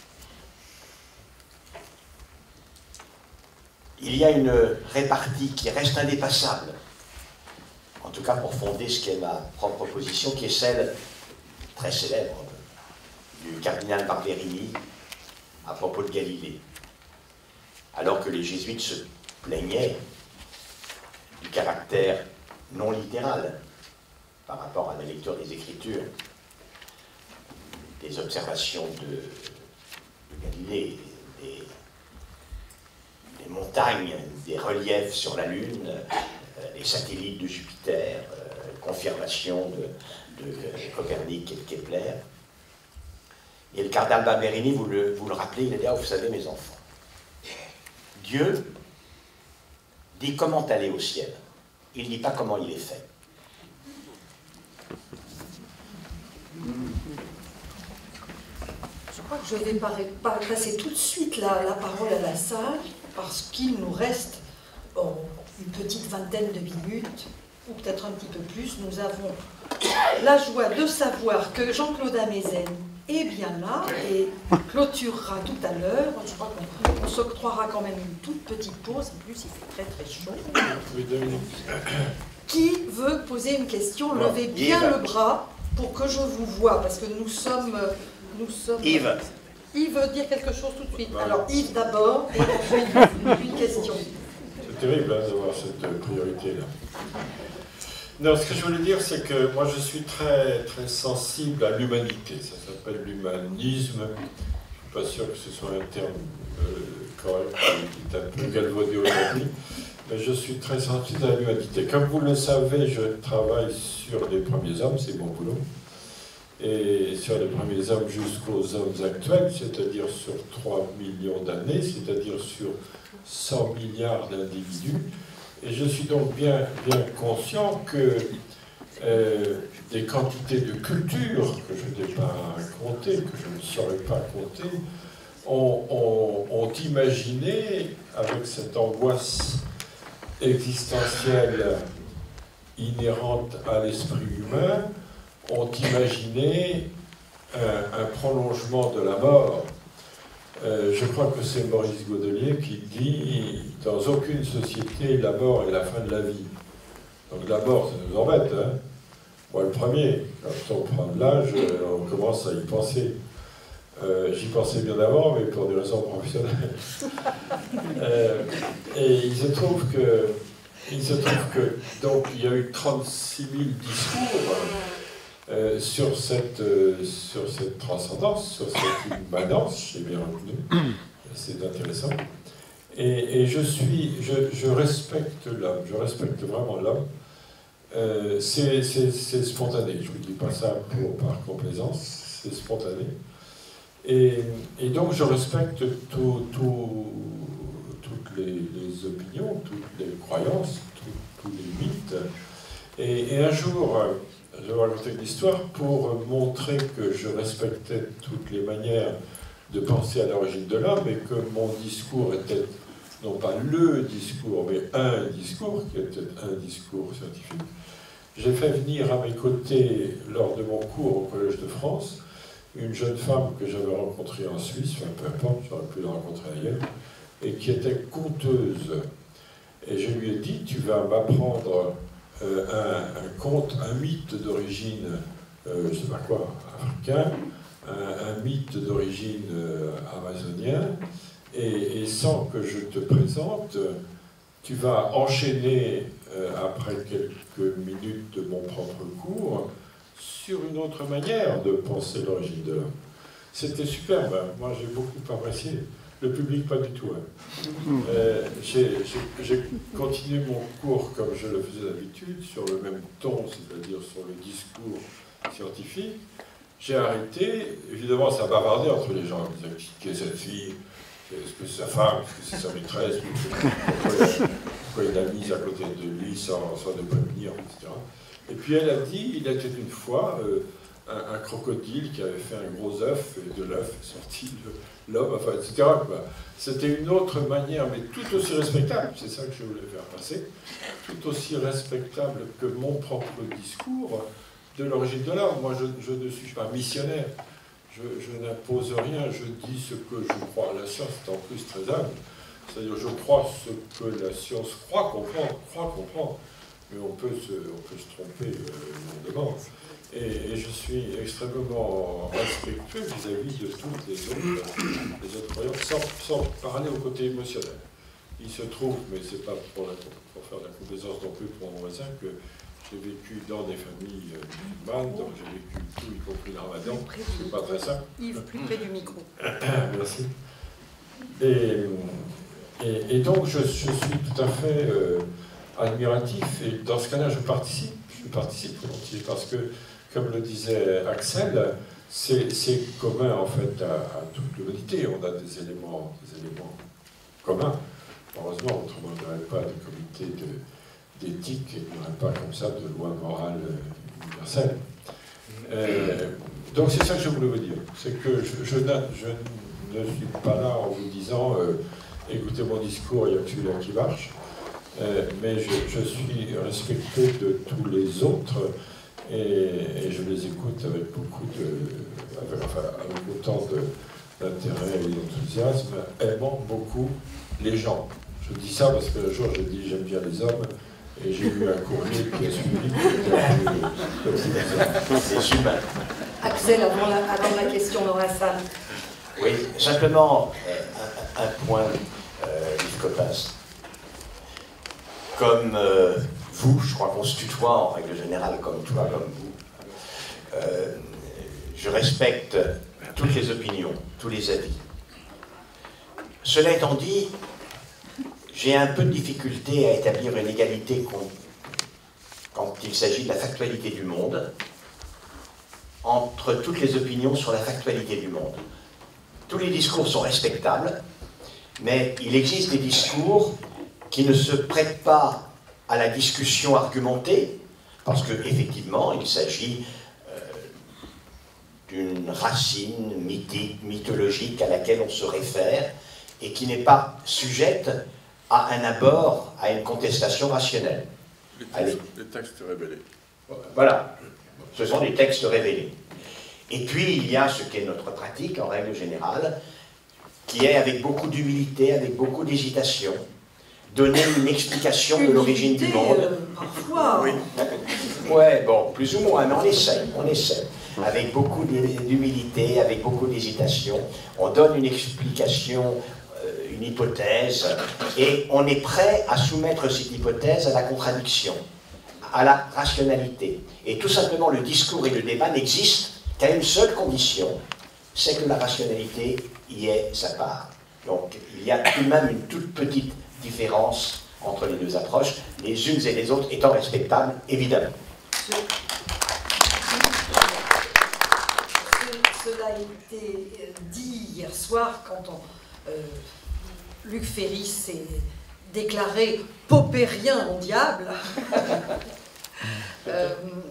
il y a une répartie qui reste indépassable, en tout cas pour fonder ce qu'est ma propre position, qui est celle très célèbre du cardinal Barberini à propos de Galilée. Alors que les jésuites se plaignaient du caractère non littéral par rapport à la lecture des Écritures, des observations de, de Galilée, des, des montagnes, des reliefs sur la Lune, euh, les satellites de Jupiter, euh, confirmation de, de, de Copernic et de Kepler. Et le cardinal Barberini, vous le, vous le rappelez, il a dit « Ah, vous savez, mes enfants, Dieu dit comment aller au ciel. Il ne dit pas comment il est fait. » Je crois que je vais passer tout de suite la, la parole à la salle, parce qu'il nous reste bon, une petite vingtaine de minutes, ou peut-être un petit peu plus. Nous avons la joie de savoir que Jean-Claude Amezen est bien là et clôturera tout à l'heure. Je crois qu'on s'octroiera quand même une toute petite pause. En plus, il fait très très chaud. Qui veut poser une question? Levez bien le bras pour que je vous voie, parce que nous sommes... Nous sommes... Yves. Yves veut dire quelque chose tout de suite. Alors Yves d'abord, et ensuite une question. C'est terrible hein, d'avoir cette priorité-là. Non, ce que je voulais dire, c'est que moi je suis très, très sensible à l'humanité. Ça s'appelle l'humanisme. Je ne suis pas sûr que ce soit un terme euh, correct, qui est un peu galvaudé aujourd'hui. Mais je suis très sensible à l'humanité. Comme vous le savez, je travaille sur les premiers hommes, c'est mon boulot. et sur les premiers hommes jusqu'aux hommes actuels, c'est-à-dire sur trois millions d'années, c'est-à-dire sur cent milliards d'individus. Et je suis donc bien, bien conscient que euh, des quantités de cultures que je n'ai pas comptées, que je ne saurais pas compter, ont, ont, ont imaginé, avec cette angoisse existentielle inhérente à l'esprit humain, ont imaginé un, un prolongement de la mort. Euh, je crois que c'est Maurice Godelier qui dit « Dans aucune société, la mort est la fin de la vie ». Donc la mort, ça nous embête. Hein. Moi, le premier, quand on prend de l'âge, on commence à y penser. Euh, J'y pensais bien avant, mais pour des raisons professionnelles. euh, et il se trouve que, il se trouve que, donc, il y a eu trente-six mille discours euh, sur cette, euh, sur cette transcendance, sur cette immanence, j'ai bien retenu. C'est intéressant. Et, et je suis, je, je respecte l'homme, je respecte vraiment l'homme. Euh, c'est spontané, je ne vous dis pas ça pour, par complaisance, c'est spontané. Et, et donc je respecte tout, tout, toutes les, les opinions, toutes les croyances, tout, tous les mythes. Et, et un jour, je vais raconter une histoire pour montrer que je respectais toutes les manières de penser à l'origine de l'homme et que mon discours était non pas le discours, mais un discours, qui était un discours scientifique. J'ai fait venir à mes côtés, lors de mon cours au Collège de France, une jeune femme que j'avais rencontrée en Suisse, enfin peu importe, j'aurais pu la rencontrer ailleurs, et qui était conteuse. Et je lui ai dit, tu vas m'apprendre euh, un, un conte, un mythe d'origine, euh, je ne sais pas quoi, africain, un, un mythe d'origine euh, amazonien, et, et sans que je te présente, tu vas enchaîner, euh, après quelques minutes de mon propre cours, sur une autre manière de penser l'origine de l'homme. C'était superbe, hein. Moi j'ai beaucoup apprécié. Le public, pas du tout. Hein. Euh, j'ai continué mon cours comme je le faisais d'habitude, sur le même ton, c'est-à-dire sur le discours scientifique. J'ai arrêté, évidemment ça bavardait entre les gens, ils disaient, qui est cette fille? Est-ce que c'est sa femme? Est-ce que c'est sa maîtresse? Pourquoi, pourquoi il l'a mise à côté de lui sans, sans le prévenir, et cetera. Et puis elle a dit, il était une fois euh, un, un crocodile qui avait fait un gros œuf, et de l'œuf est sorti l'homme, enfin, et cetera. C'était une autre manière, mais tout aussi respectable, c'est ça que je voulais faire passer, tout aussi respectable que mon propre discours de l'origine de l'homme. Moi, je, je ne suis pas missionnaire. Je, je n'impose rien, je dis ce que je crois. La science est en plus très humble. C'est-à-dire, je crois ce que la science croit comprendre, croit comprendre. Mais on peut se, on peut se tromper euh, lourdement. Et, et je suis extrêmement respectueux vis-à-vis de toutes les autres, les autres croyances, sans, sans parler au côté émotionnel. Il se trouve, mais ce n'est pas pour, la, pour faire de la complaisance non plus pour mon voisin, que j'ai vécu dans des familles musulmanes, donc j'ai vécu tout, y compris le ramadan. C'est pas très simple. Yves, plus près du micro. Merci. Et, et, et donc, je, je suis tout à fait euh, admiratif, et dans ce cas-là, je participe. Je participe volontiers, parce que, comme le disait Axel, c'est commun, en fait, à, à toute l'humanité. On a des éléments, des éléments communs. Heureusement, autrement, il n'y aurait pas de comité de d'éthique, il n'y aurait pas comme ça de loi morale universelle. Euh, donc c'est ça que je voulais vous dire, c'est que je, je, je ne suis pas là en vous disant euh, écoutez mon discours, il y a que celui-là qui marche, euh, mais je, je suis respecté de tous les autres et, et je les écoute avec beaucoup de, avec, enfin, avec autant d'intérêt et d'enthousiasme, aimant beaucoup les gens. Je dis ça parce qu'un jour j'ai dit j'aime bien les hommes. Et j'ai eu un courrier qui a suivi. C'est super. Axel, avant la, avant la question, Laura Sam. Oui, simplement euh, un, un point, euh, Yves Coppens. Comme euh, vous, je crois qu'on se tutoie en règle générale, comme toi, comme vous. Euh, je respecte toutes les opinions, tous les avis. Cela étant dit, j'ai un peu de difficulté à établir une égalité quand il s'agit de la factualité du monde entre toutes les opinions sur la factualité du monde. Tous les discours sont respectables, mais il existe des discours qui ne se prêtent pas à la discussion argumentée, parce qu'effectivement, il s'agit euh, d'une racine mythique, mythologique à laquelle on se réfère, et qui n'est pas sujette à un abord, à une contestation rationnelle. Les textes, les textes révélés. Voilà, ce sont des textes révélés. Et puis, il y a ce qu'est notre pratique, en règle générale, qui est avec beaucoup d'humilité, avec beaucoup d'hésitation, donner une explication de l'origine du monde. Euh, parfois. Oui. Ouais, bon, plus ou moins, mais on essaie, on essaie. Avec beaucoup d'humilité, avec beaucoup d'hésitation, on donne une explication, euh, une hypothèse, et on est prêt à soumettre cette hypothèse à la contradiction, à la rationalité. Et tout simplement, le discours et le débat n'existent qu'à une seule condition, c'est que la rationalité y ait sa part. Donc, il y a tout de même une toute petite différence entre les deux approches, les unes et les autres étant respectables, évidemment. Ce... Cela a été dit hier soir quand on, euh, Luc Ferry s'est déclaré popérien au diable. euh,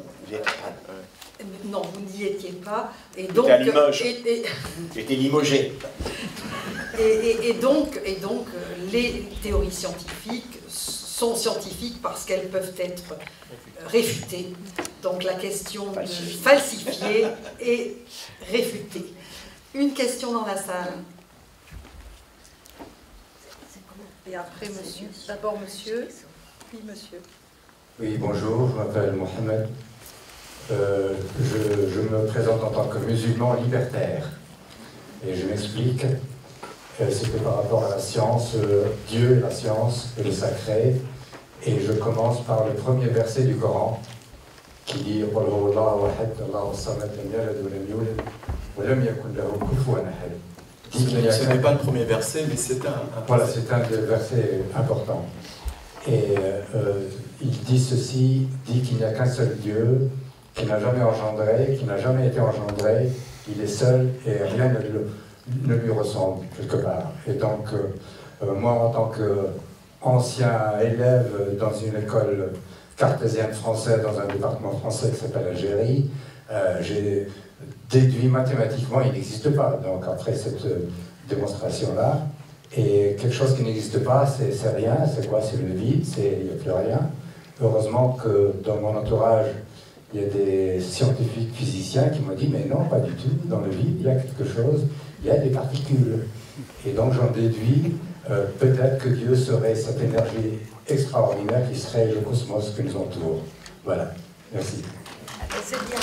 non, vous n'y étiez pas. Et donc, à Limoges. et, et, J'étais limogé. Et, et, et, donc, et donc, les théories scientifiques sont scientifiques parce qu'elles peuvent être réfutées. Donc la question de falsifier est réfutée. Une question dans la salle. Et après, monsieur. D'abord, monsieur, puis monsieur. Oui, bonjour, je m'appelle Mohamed. Euh, je, je me présente en tant que musulman libertaire. Et je m'explique. C'était par rapport à la science, euh, Dieu, la science et le sacré. Et je commence par le premier verset du Coran qui dit Ce n'est pas le premier verset, mais c'est un, un Voilà, c'est un des versets importants. Et euh, il dit ceci, dit qu'il n'y a qu'un seul Dieu, qui n'a jamais engendré, qui n'a jamais été engendré, il est seul et rien ne le ne lui ressemble quelque part. Et donc, euh, moi, en tant qu'ancien élève dans une école cartésienne française, dans un département français qui s'appelle Algérie, euh, j'ai déduit mathématiquement, il n'existe pas. Donc, après cette euh, démonstration-là, et quelque chose qui n'existe pas, c'est rien, c'est quoi? C'est le vide, il n'y a plus rien. Heureusement que dans mon entourage, il y a des scientifiques physiciens qui m'ont dit, mais non, pas du tout, dans le vide, il y a quelque chose, il y a des particules. Et donc j'en déduis, euh, peut-être que Dieu serait cette énergie extraordinaire qui serait le cosmos qui nous entoure. Voilà, merci. C'est bien.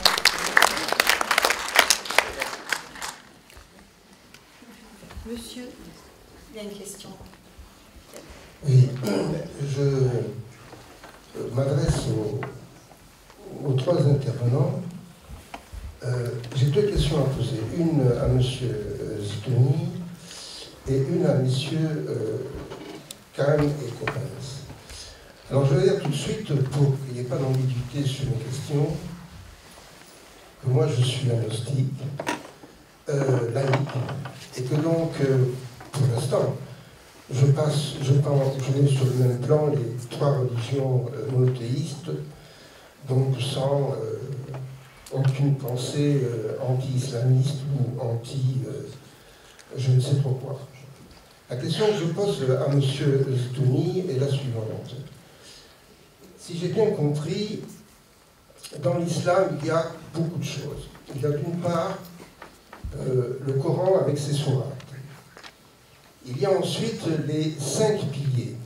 Monsieur, il y a une question. Oui, je m'adresse aux, aux trois intervenants. Euh, J'ai deux questions à poser. Une à M. Zitouni et une à M. Euh, Kahn et Coppens. Alors je vais dire tout de suite, pour qu'il n'y ait pas d'ambiguïté sur mes questions, que moi je suis agnostique, euh, laïque, et que donc, euh, pour l'instant, je passe, je pense, je mets sur le même plan les trois religions euh, monothéistes, donc sans euh, aucune pensée euh, anti-islamiste ou anti euh, je ne sais trop quoi. La question que je pose à M. Zitouni est la suivante. Si j'ai bien compris, dans l'islam, il y a beaucoup de choses. Il y a d'une part euh, le Coran avec ses sourates. Il y a ensuite les cinq piliers.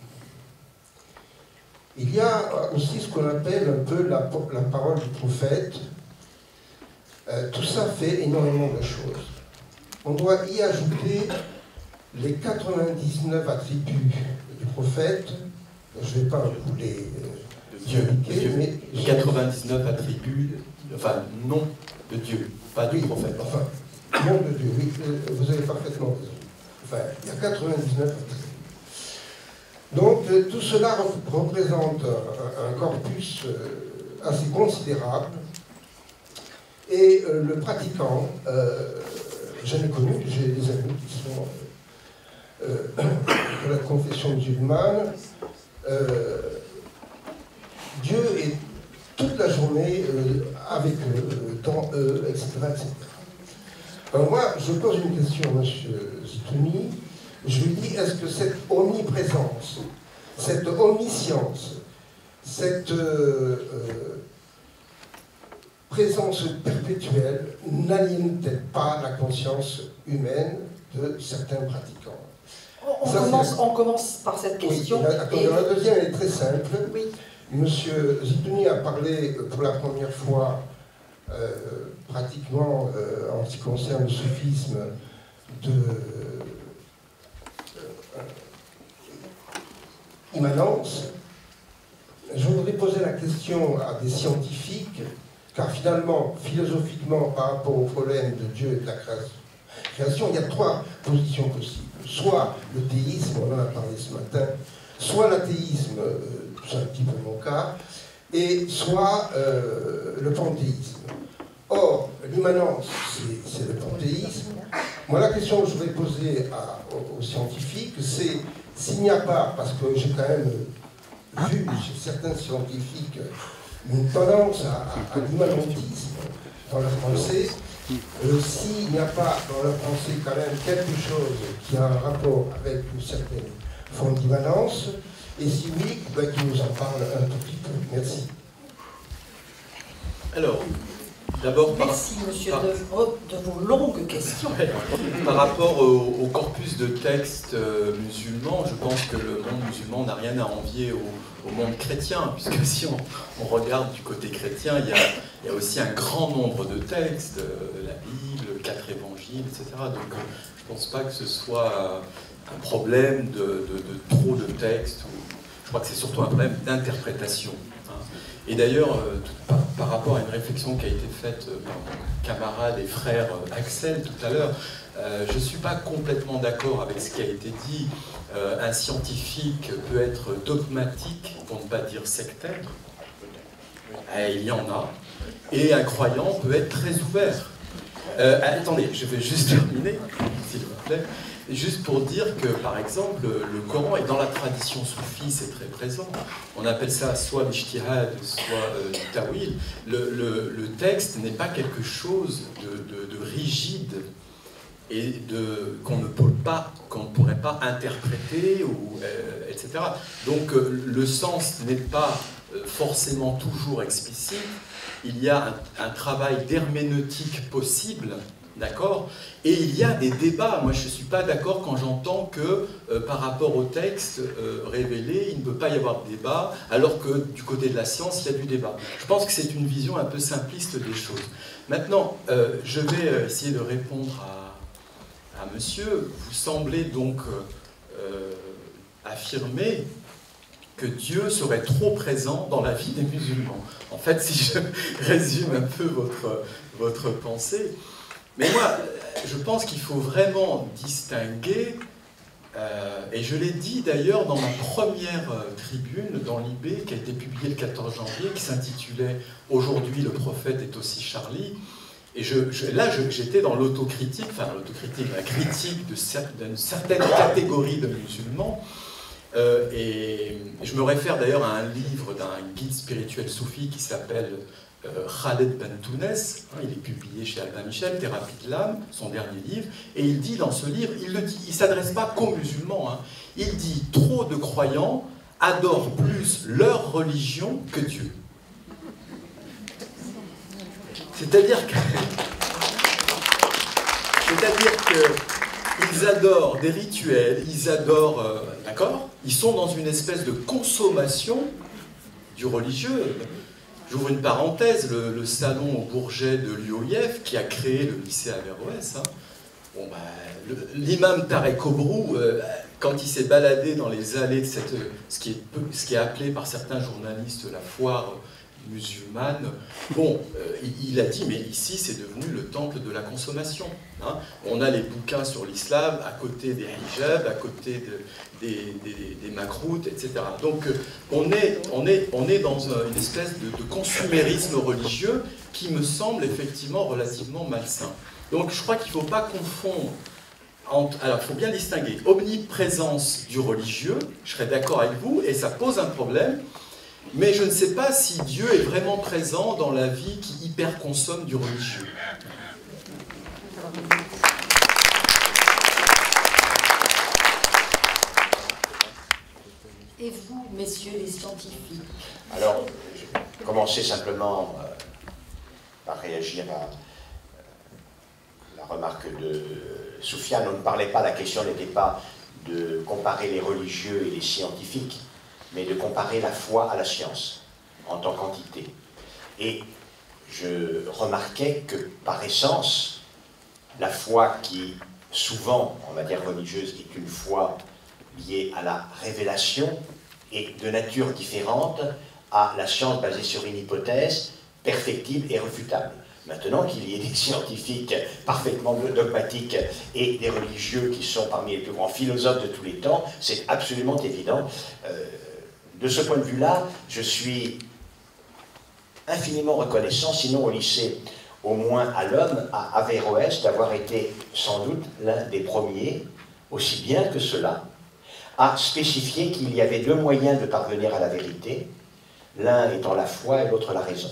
Il y a aussi ce qu'on appelle un peu la, la parole du prophète. Euh, tout ça fait énormément de choses. On doit y ajouter les quatre-vingt-dix-neuf attributs du prophète. Je ne vais pas vous les indiquer, mais... Les quatre-vingt-dix-neuf attributs, enfin, nom de Dieu, pas du oui, prophète. Enfin, nom de Dieu, oui, vous avez parfaitement raison. Enfin, il y a quatre-vingt-dix-neuf attributs. Donc, euh, tout cela représente un, un corpus euh, assez considérable. Et euh, le pratiquant, euh, j'en ai connu, j'ai des amis qui sont euh, de la confession musulmane. Euh, Dieu est toute la journée euh, avec eux, dans eux, et cetera, et cetera. Alors moi, je pose une question à M. Zitouni. Je lui dis, est-ce que cette omniprésence, cette omniscience, cette euh, euh, présence perpétuelle n'aliène-t-elle pas la conscience humaine de certains pratiquants? On, Ça, commence, on commence par cette question. Oui, la, et... la deuxième, elle est très simple. Oui. Monsieur Zitouni a parlé pour la première fois, euh, pratiquement euh, en ce qui concerne le soufisme, de euh, immanence. Je voudrais poser la question à des scientifiques, car finalement, philosophiquement, par rapport au problème de Dieu et de la création, il y a trois positions possibles. Soit le théisme, on en a parlé ce matin, soit l'athéisme, euh, c'est un petit peu mon cas, et soit euh, le panthéisme. Or, l'immanence, c'est le panthéisme. Moi, la question que je voudrais poser à, aux, aux scientifiques, c'est s'il n'y a pas, parce que j'ai quand même vu chez certains scientifiques une tendance à, à, à l'immanentisme dans leur pensée, euh, s'il n'y a pas dans leur pensée quand même quelque chose qui a un rapport avec une certaine forme d'immanence, et si oui, ben, qu'ils nous en parlent un tout petit peu. Merci. Alors, d'abord... Merci, par... monsieur, par... de, de vos longues questions. Par rapport au, au corpus de textes euh, musulmans, je pense que le monde musulman n'a rien à envier au, au monde chrétien, puisque si on, on regarde du côté chrétien, il y, a, il y a aussi un grand nombre de textes, euh, la Bible, quatre évangiles, et cetera. Donc, euh, je ne pense pas que ce soit euh, un problème de, de, de trop de textes. Ou, je crois que c'est surtout un problème d'interprétation. Et d'ailleurs, euh, par, par rapport à une réflexion qui a été faite euh, par mon camarade et frère euh, Axel tout à l'heure, euh, je ne suis pas complètement d'accord avec ce qui a été dit. Euh, un scientifique peut être dogmatique, pour ne pas dire sectaire, et il y en a, et un croyant peut être très ouvert. Euh, attendez, je vais juste terminer, s'il vous plaît. Juste pour dire que, par exemple, le Coran est dans la tradition soufie, c'est très présent. On appelle ça soit l'ijtihad, soit euh, du tawil. Le, le, le texte n'est pas quelque chose de, de, de rigide et qu'on ne peut pas, qu'on ne pourrait pas interpréter, ou, euh, et cetera. Donc, euh, le sens n'est pas euh, forcément toujours explicite. Il y a un, un travail d'herméneutique possible. D'accord? Et il y a des débats. Moi, je ne suis pas d'accord quand j'entends que, euh, par rapport au texte euh, révélé, il ne peut pas y avoir de débat, alors que du côté de la science, il y a du débat. Je pense que c'est une vision un peu simpliste des choses. Maintenant, euh, je vais essayer de répondre à, à monsieur. Vous semblez donc euh, affirmer que Dieu serait trop présent dans la vie des musulmans. En fait, si je résume un peu votre, votre pensée... Mais moi, je pense qu'il faut vraiment distinguer, euh, et je l'ai dit d'ailleurs dans ma première euh, tribune dans l'I B, qui a été publiée le quatorze janvier, qui s'intitulait « Aujourd'hui, le prophète est aussi Charlie ». Et je, je, là, j'étais dans l'autocritique, enfin l'autocritique, la critique d'une certaine catégorie de musulmans. Euh, et je me réfère d'ailleurs à un livre d'un guide spirituel soufi qui s'appelle... Euh, Khaled Bentounes, hein, il est publié chez Albin Michel, Thérapie de l'âme, son dernier livre, et il dit dans ce livre, il ne s'adresse pas qu'aux musulmans, hein, il dit « Trop de croyants adorent plus leur religion que Dieu ». C'est-à-dire que... C'est-à-dire qu'ils adorent des rituels, ils adorent... Euh, d'accord ? Ils sont dans une espèce de consommation du religieux. J'ouvre une parenthèse, le, le salon au Bourget de l'U O I F, qui a créé le lycée Averroès, hein. Bon, bah, l'imam Tarek Obrou, euh, quand il s'est baladé dans les allées de cette, ce, qui est, ce qui est appelé par certains journalistes la foire musulmane, bon, euh, il, il a dit, mais ici c'est devenu le temple de la consommation. Hein. On a les bouquins sur l'islam à côté des hijabs, à côté de, des, des, des makroutes, et cetera. Donc on est, on est, on est dans une espèce de, de consumérisme religieux qui me semble effectivement relativement malsain. Donc je crois qu'il ne faut pas confondre. Entre, alors il faut bien distinguer omniprésence du religieux, je serais d'accord avec vous, et ça pose un problème. Mais je ne sais pas si Dieu est vraiment présent dans la vie qui hyper-consomme du religieux. Et vous, messieurs les scientifiques? Alors, je vais commencer simplement euh, par réagir à euh, la remarque de Soufiane. On ne parlait pas, la question n'était pas de comparer les religieux et les scientifiques, mais de comparer la foi à la science, en tant qu'entité. Et je remarquais que, par essence, la foi qui, souvent, en matière religieuse, est une foi liée à la révélation, est de nature différente à la science basée sur une hypothèse perfectible et refutable. Maintenant qu'il y ait des scientifiques parfaitement dogmatiques et des religieux qui sont parmi les plus grands philosophes de tous les temps, c'est absolument évident. Euh, De ce point de vue-là, je suis infiniment reconnaissant, sinon au lycée, au moins à l'Homme, à Averroès, d'avoir été sans doute l'un des premiers, aussi bien que cela, à spécifier qu'il y avait deux moyens de parvenir à la vérité, l'un étant la foi et l'autre la raison.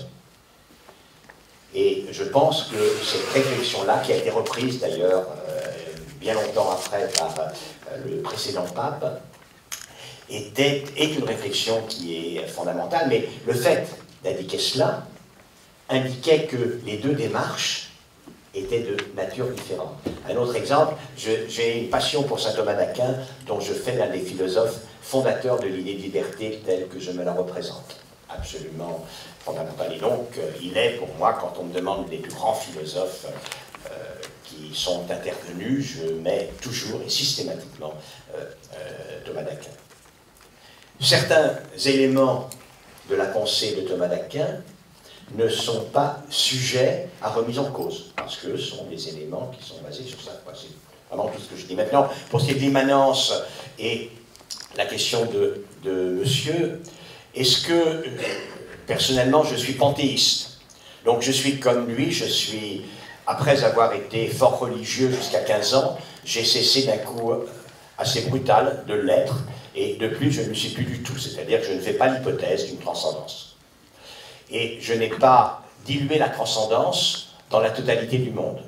Et je pense que cette réflexion-là, qui a été reprise d'ailleurs euh, bien longtemps après par euh, le précédent pape, Était, est une réflexion qui est fondamentale, mais le fait d'indiquer cela indiquait que les deux démarches étaient de nature différente. Un autre exemple, j'ai une passion pour saint Thomas d'Aquin, dont je fais l'un des philosophes fondateurs de l'idée de liberté telle que je me la représente. Absolument fondamental. Et donc, euh, il est pour moi, quand on me demande les plus grands philosophes euh, qui sont intervenus, je mets toujours et systématiquement euh, euh, Thomas d'Aquin. Certains éléments de la pensée de Thomas d'Aquin ne sont pas sujets à remise en cause, parce que ce sont des éléments qui sont basés sur ça. C'est vraiment tout ce que je dis. Maintenant, pour ce qui est de l'immanence et la question de, de monsieur, est-ce que, personnellement, je suis panthéiste? Donc je suis comme lui, je suis, après avoir été fort religieux jusqu'à quinze ans, j'ai cessé d'un coup assez brutal de l'être, et de plus, je ne le suis plus du tout, c'est-à-dire que je ne fais pas l'hypothèse d'une transcendance. Et je n'ai pas dilué la transcendance dans la totalité du monde.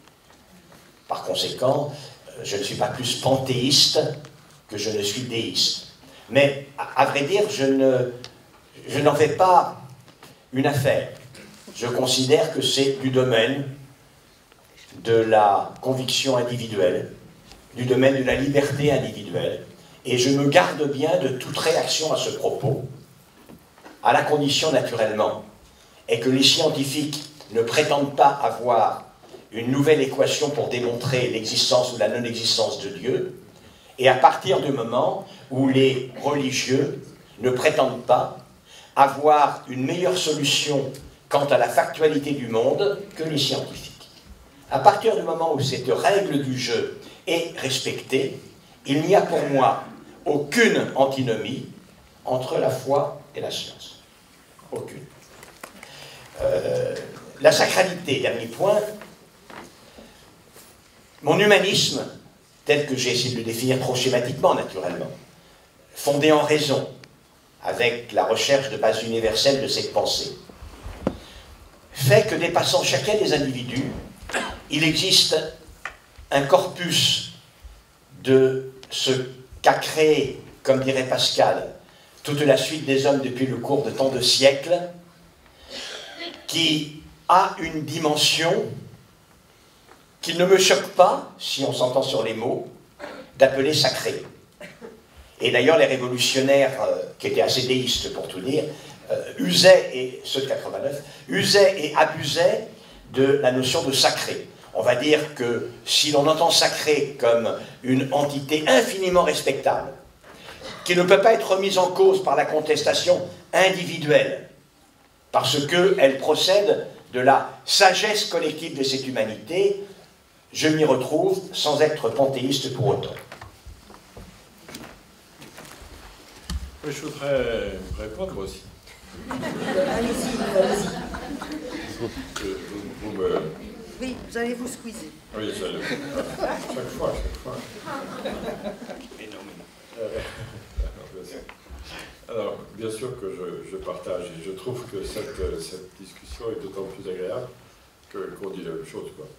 Par conséquent, je ne suis pas plus panthéiste que je ne suis déiste. Mais, à, à vrai dire, je ne, je n'en fais pas une affaire. Je considère que c'est du domaine de la conviction individuelle, du domaine de la liberté individuelle, et je me garde bien de toute réaction à ce propos, à la condition naturellement est que les scientifiques ne prétendent pas avoir une nouvelle équation pour démontrer l'existence ou la non-existence de Dieu, et à partir du moment où les religieux ne prétendent pas avoir une meilleure solution quant à la factualité du monde que les scientifiques. À partir du moment où cette règle du jeu est respectée, il n'y a pour moi aucune antinomie entre la foi et la science. Aucune. Euh, la sacralité, dernier point. Mon humanisme, tel que j'ai essayé de le définir trop schématiquement, naturellement, fondé en raison, avec la recherche de base universelle de cette pensée, fait que dépassant chacun des individus, il existe un corpus de ce qu'a créé, comme dirait Pascal, toute la suite des hommes depuis le cours de tant de siècles, qui a une dimension qu'il ne me choque pas, si on s'entend sur les mots, d'appeler sacré. Et d'ailleurs, les révolutionnaires, euh, qui étaient assez déistes pour tout dire, euh, usaient, et ceux de quatre-vingt-neuf, usaient et abusaient de la notion de sacré. On va dire que si l'on entend sacré comme une entité infiniment respectable, qui ne peut pas être remise en cause par la contestation individuelle, parce qu'elle procède de la sagesse collective de cette humanité, je m'y retrouve sans être panthéiste pour autant. Oui, je voudrais répondre aussi. Allez-y, allez-y. Vous, vous me... Oui, vous allez vous squeezer. Oui, j'allais. Chaque fois, chaque fois. Euh, Alors, bien sûr que je, je partage et je trouve que cette, cette discussion est d'autant plus agréable que, qu'on dit la même chose, quoi.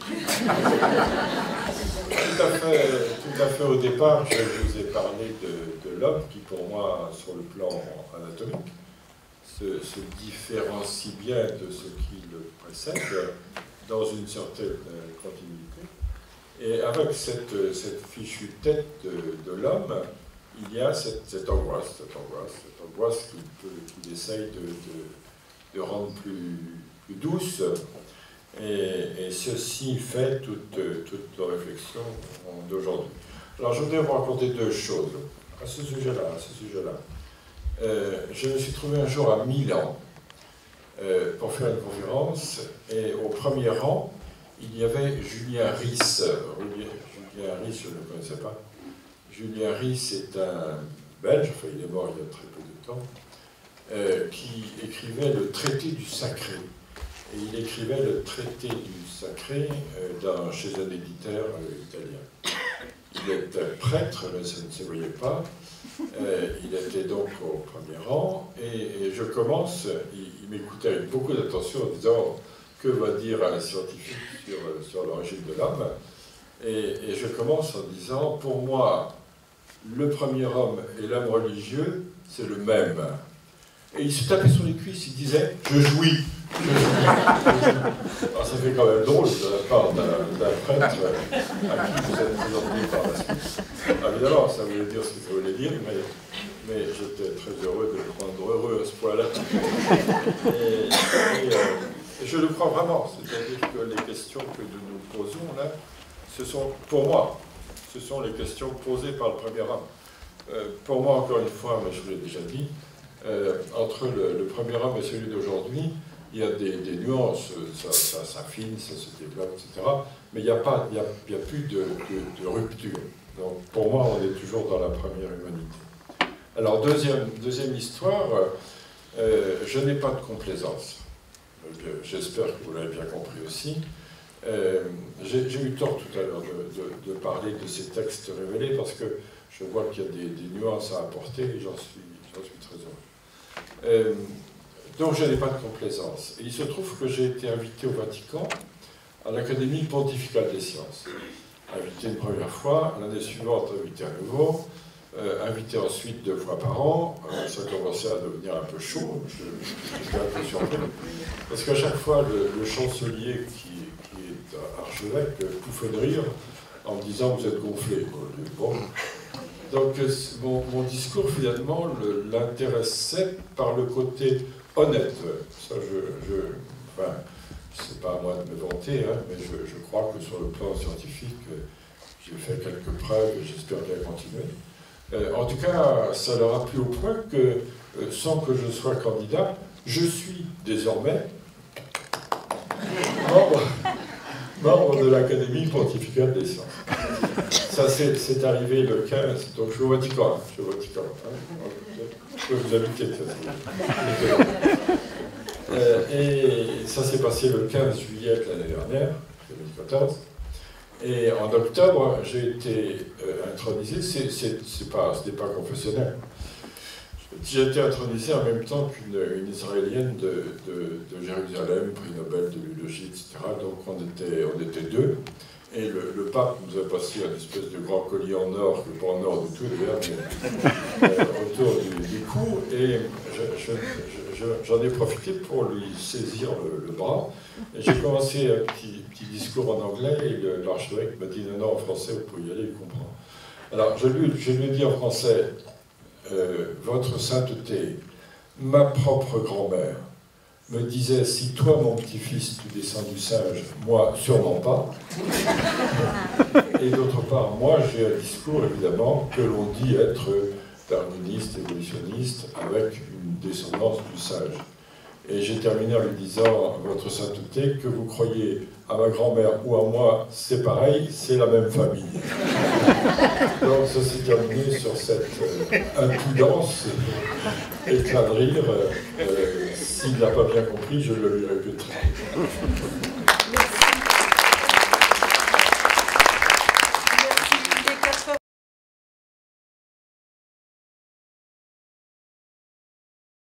tout, à fait, tout à fait au départ, je vous ai parlé de, de l'homme qui, pour moi, sur le plan anatomique, se, se différencie bien de ce qui le précède dans une certaine continuité. Et avec cette, cette fichue tête de, de l'homme, il y a cette, cette angoisse, cette angoisse, cette angoisse qu'il qu'il essaye de, de, de rendre plus, plus douce. Et, et ceci fait toute, toute la réflexion d'aujourd'hui. Alors je voudrais vous raconter deux choses à ce sujet-là. À ce sujet-là. Euh, je me suis trouvé un jour à Milan euh, pour faire une conférence, et au premier rang, il y avait Julien Ries. Julien Ries, je ne le connaissais pas. Julien Ries est un Belge, enfin il est mort il y a très peu de temps, euh, qui écrivait le traité du sacré. Et il écrivait le traité du sacré euh, dans, chez un éditeur euh, italien. Il était prêtre, mais ça ne se voyait pas. Euh, il était donc au premier rang, et, et je commence, il, il m'écoutait avec beaucoup d'attention en disant « Que va dire un scientifique sur, sur l'origine de l'homme ?» et, et je commence en disant « Pour moi, le premier homme et l'homme religieux, c'est le même. » Et il se tapait sur les cuisses, il disait « Je jouis ». Alors, ça fait quand même drôle de la part d'un prêtre à qui vous êtes présenté par la suite. Évidemment, ça voulait dire ce que ça voulait dire, mais, mais j'étais très heureux de le prendre heureux à ce point-là. Et, et, euh, et je le crois vraiment, c'est-à-dire que les questions que nous nous posons là, ce sont, pour moi, ce sont les questions posées par le premier homme. Euh, pour moi, encore une fois, mais je vous l'ai déjà dit, euh, entre le, le premier homme et celui d'aujourd'hui, il y a des, des nuances, ça, ça s'affine, ça se développe, et cetera. Mais il n'y a, pas, il y a, il y a plus de, de, de rupture. Donc pour moi, on est toujours dans la première humanité. Alors deuxième, deuxième histoire, euh, je n'ai pas de complaisance. J'espère que vous l'avez bien compris aussi. Euh, J'ai eu tort tout à l'heure de, de, de parler de ces textes révélés parce que je vois qu'il y a des, des nuances à apporter et j'en suis, j'en suis très heureux. Euh, Donc je n'ai pas de complaisance. Et il se trouve que j'ai été invité au Vatican à l'Académie pontificale des sciences. Invité une première fois, l'année suivante invité à nouveau, euh, invité ensuite deux fois par an. Euh, ça commençait à devenir un peu chaud, j'étais un peu surpris. Parce qu'à chaque fois, le, le chancelier qui, qui est archevêque pouffait de rire en me disant « vous êtes gonflé ». Bon. Donc mon, mon discours finalement l'intéressait par le côté honnête. Ça, je, je, enfin, c'est pas à moi de me vanter, hein, mais je, je crois que sur le plan scientifique, j'ai fait quelques preuves et j'espère bien continuer. Euh, en tout cas, ça leur a plu au point que, euh, sans que je sois candidat, je suis désormais membre, membre de l'Académie pontificale des sciences. Ça, c'est arrivé le quinze, donc je suis au Vatican. Hein, je suis au Vatican. Hein, je peux vous habiter, ça. Euh, et ça s'est passé le quinze juillet de l'année dernière, deux mille quatorze. Et en octobre, j'ai été euh, intronisé, c'est pas, ce n'est pas confessionnel. J'ai été intronisé en même temps qu'une une Israélienne de, de, de Jérusalem, prix Nobel de biologie, et cetera. Donc on était, on était deux. Et le, le pape nous a passé un espèce de grand collier en or, que pas en or du tout d'ailleurs, mais euh, autour du, du cou. Et je, je, je, j'en ai profité pour lui saisir le, le bras. Et j'ai commencé un petit, petit discours en anglais et l'archevêque m'a dit non, non, en français, vous pouvez y aller, il comprend. Alors je lui, je lui ai dit en français, euh, votre sainteté, ma propre grand-mère, me disait « Si toi, mon petit-fils, tu descends du singe, moi, sûrement pas ». Et d'autre part, moi, j'ai un discours, évidemment, que l'on dit être darwiniste, évolutionniste, avec une descendance du singe. Et j'ai terminé en lui disant « Votre sainteté, que vous croyez à ma grand-mère ou à moi, c'est pareil, c'est la même famille. » Donc ça s'est terminé sur cette euh, impudence, éclat de rire. Euh, S'il n'a pas bien compris, je le lui répéterai. Merci.